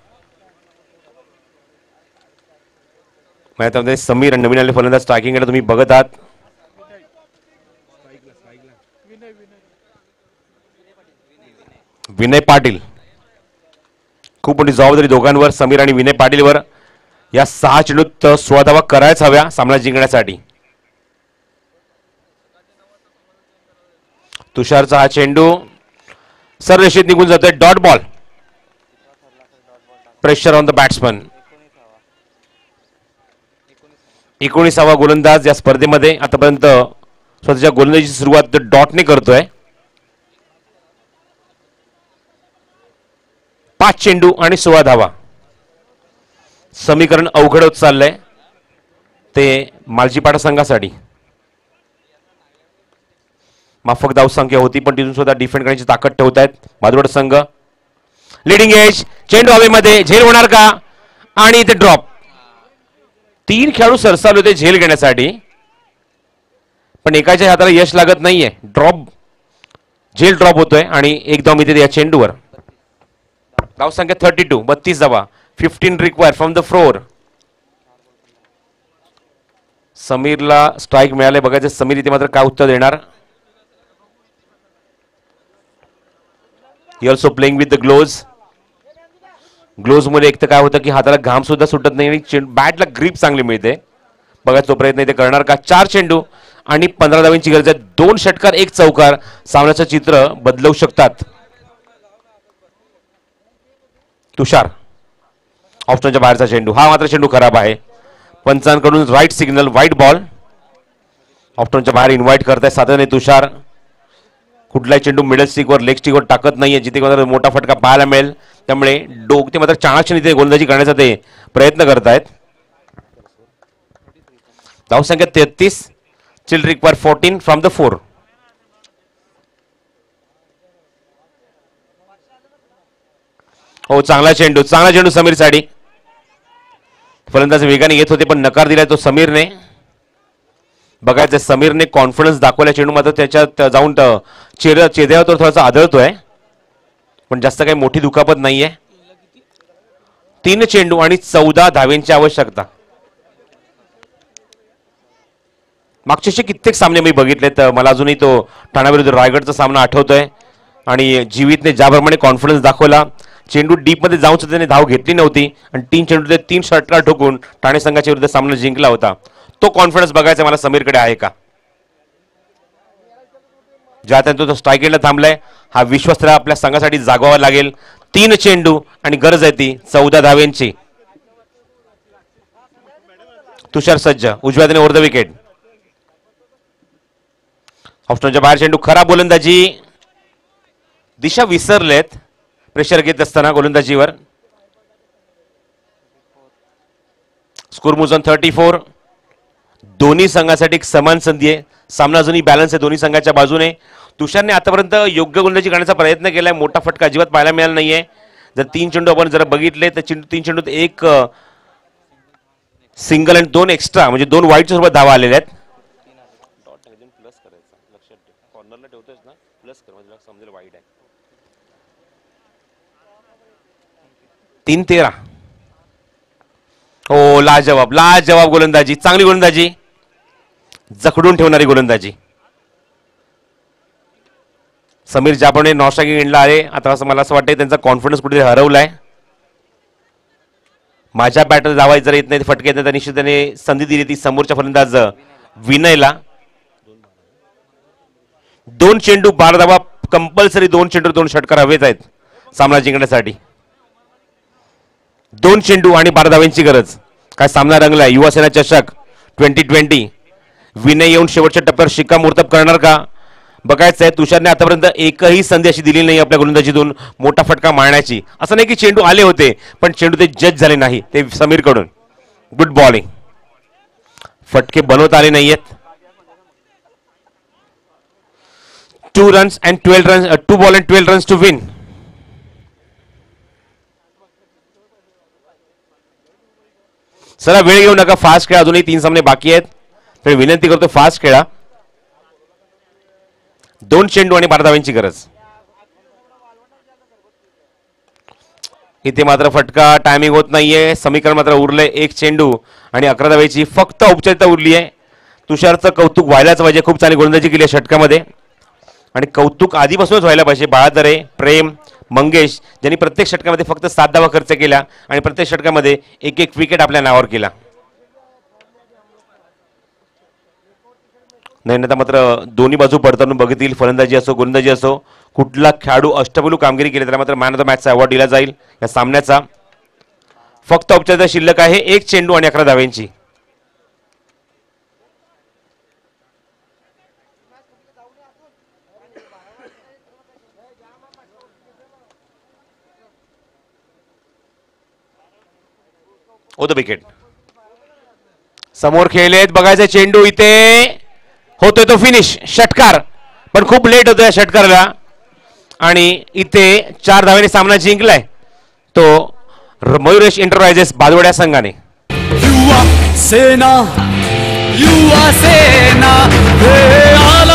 त्यामध्ये समीर नवीन आले फलंदाज स्ट्रायकिंग तुम्ही बघत आहात. विनय पाटील, खूप मोठी जबाबदारी दोघांवर, समीर आणि विनय पाटीलवर. या 6 चेंडूत 16 धावा करायच हव्या सामना जिंकण्यासाठी. तुषारचा हा चेंडू सररेषेत निघून जातोय. Dot ball. Pressure on the batsman. 19वा गोलंदाज या स्पर्धेमध्ये. आतापर्यंत स्वतःच्या गोलंदाजीची सुरुवात डॉटने करतोय. 5 चेंडू आणि 16 धावा. समीकरण अवघड होत चाललंय ते मालजीपाडा संघासाठी. माफक धावसंख्या होती पण तिथून सुद्धा डिफेंड करण्याची ताकद ठेवत आहेत भादवड संघ. Leading edge. चेंडू हवेमध्ये. झेल होणार का? आणि इथे ड्रॉप. 3 खेळाडू सरसावले होते झेल घेण्यासाठी, पण एकाच्या हाताला यश लागत नाहीये. ड्रॉप, झेल ड्रॉप होतोय आणि एक धाव मिळते या चेंडूवर. धावसंख्या 32, 32 धावा. 15 रिक्वायर फ्रॉम द फ्लोर. समीरला स्ट्राईक मिळाले. बघायचं समीर इथे मात्र काय उत्तर देणार. He also playing with the gloves. Gloves मुळे एक तर काय होतं की हाताला घाम सुद्धा सुटत नाही आणि बॅटला ग्रीप चांगली मिळते. बघायचा तो प्रयत्न इथे करणार का. 4 चेंडू आणि 15 धावांची गरज आहे. 2 षटकार 1 चौकार सामन्याचं चित्र बदलवू शकतात. तुषार ऑप्शनच्या बाहेरचा चेंडू. हा मात्र चेंडू खराब आहे. पंचांकडून राईट सिग्नल, व्हाईट बॉल. ऑप्शनच्या बाहेर इन्व्हाइट करताय साधारण तुषार. कुठलाही चेंडू मिडल स्टिकवर, लेग स्टिकवर टाकत नाहीये जिथे मोठा फटका पाहायला मिळेल. त्यामुळे ते मात्र चाणाक्षणी इथे गोलंदाजी करण्याचा ते प्रयत्न करतायत. धावसंख्या 33. चिल रिक्वायर 14 फ्रॉम द 4. हो, चांगला चेंडू, चांगला चेंडू समीर साठी. फलंदाज वेगाने येत होते पण नकार दिलाय तो समीरने. बघायचं समीरने कॉन्फिडन्स दाखवला. चेंडू मात्र त्याच्यात जाऊन चेहऱ्यावर थोडासा आदळतोय पण जास्त काही मोठी दुखापत नाहीये. 3 चेंडू आणि 14 धावेंची आवश्यकता. मागचे कित्येक सामने मी बघितलेत. मला अजूनही तो ठाण्याविरुद्ध रायगडचा सामना आठवतोय आणि जीवितने ज्याप्रमाणे कॉन्फिडन्स दाखवला. चेंडू डीप मध्ये जाऊन सुद्धा त्याने धाव घेतली नव्हती आणि 3 चेंडू 3 षटकार ठोकून ठाणे संघाच्या विरुद्ध सामना जिंकला होता. तो कॉन्फिडन्स बघायचा मला समीरकडे आहे का. ज्या तो स्ट्राईक एंडला थांबलाय. हा विश्वास आपल्या संघासाठी जागवावा लागेल. 3 चेंडू आणि गरज आहे ती 14 धावेंची. तुषार सज्ज उजव्या हाताने ओव्हर द विकेट. ऑप्शनच्या बाहेर चेंडू. खराब गोलंदाजी. दिशा विसरलेत प्रेशर घेत असताना गोलंदाजीवर. स्कोर मोजून 34. दोन्ही संघासाठी एक समान संधी आहे. सामना अजूनही बॅलन्स आहे दोन्ही संघाच्या बाजूने. तुषारने आतापर्यंत योग्य गोलंदाजी करण्याचा प्रयत्न केलाय. मोठा फटका अजिबात पाहायला मिळाला नाहीये. जर 3 चेंडू आपण जर बघितले तर 3 चेंडूत 1 सिंगल आणि 2 एक्स्ट्रा म्हणजे 2 वाईटच्या सोबत धावा आलेल्या आहेत. 3-13. हो, लाजवाब, लाजवाब गोलंदाजी. चांगली गोलंदाजी, जखडून ठेवणारी गोलंदाजी. समीर ज्याप्रमाणे नॉस्ट्रायकिंग एंडला आले आता असं मला असं वाटतं त्यांचा कॉन्फिडन्स कुठेतरी हरवलाय. माझ्या बॅटला धावा जर येत नाही, फटके येत नाही, तर निश्चित त्याने संधी दिली ती समोरच्या फलंदाज विनयला. 2 चेंडू 12 धावा कंपल्सरी. 2 चेंडू 2 षटकार हवेच आहेत सामना जिंकण्यासाठी. 2 चेंडू आणि 12 धावांची गरज. काय सामना रंगलाय. युवा सेना चषक 2020. विनय येऊन शेवटच्या टप्प्यावर शिक्कामोर्तब करणार का. बघायचं आहे तुषारने आतापर्यंत एकही संधी अशी दिली नाही आपल्या गोलंदाजीतून मोठा फटका मारण्याची. असं नाही की चेंडू आले होते पण चेंडू ते जज झाले नाही ते समीरकडून. Good bowling. फटके बनवता आले नाहीयेत. 2 runs and 12 runs, 2 ball and 12 runs to win. चला वेळ घेऊ नका, फास्ट खेळा. अजूनही 3 सामने बाकी आहेत तर विनंती करतो फास्ट खेळा. 2 चेंडू आणि 12 धावांची गरज. इथे मात्र फटका टायमिंग होत नाहीये. समीकरण मात्र उरलंय 1 चेंडू आणि 11 धावांची फक्त औपचारिकता उरली आहे. तुषारचं कौतुक व्हायलाच पाहिजे. खूप चांगली गोलंदाजी केली आहे षटकामध्ये आणि कौतुक आधीपासूनच व्हायला पाहिजे. बाळादरे, प्रेम, मंगेश ज्यांनी प्रत्येक षटकामध्ये फक्त 7 धावा खर्च केल्या आणि प्रत्येक षटकामध्ये एक विकेट आपल्या नावावर केला. नयनता मात्र दोन्ही बाजू पडताना बघतील. फलंदाजी असो गोलंदाजी असो कुठला खेळाडू अष्टपैलू कामगिरी केली त्याला मात्र मॅन ऑफ द मॅचचा अवॉर्ड दिला जाईल या सामन्याचा. फक्त औपचारिकता शिल्लक आहे 1 चेंडू आणि 11 धावांची. Over the wicket. समोर खेळलेत बघायचे चेंडू इथे होतोय तो फिनिश. षटकार पण खूप लेट होतोय षटकाराला आणि इथे 4 धावांनी सामना जिंकलाय तो मयुरेश एंटरप्राइजेस भादवड या संघाने. युवा सेना हे आला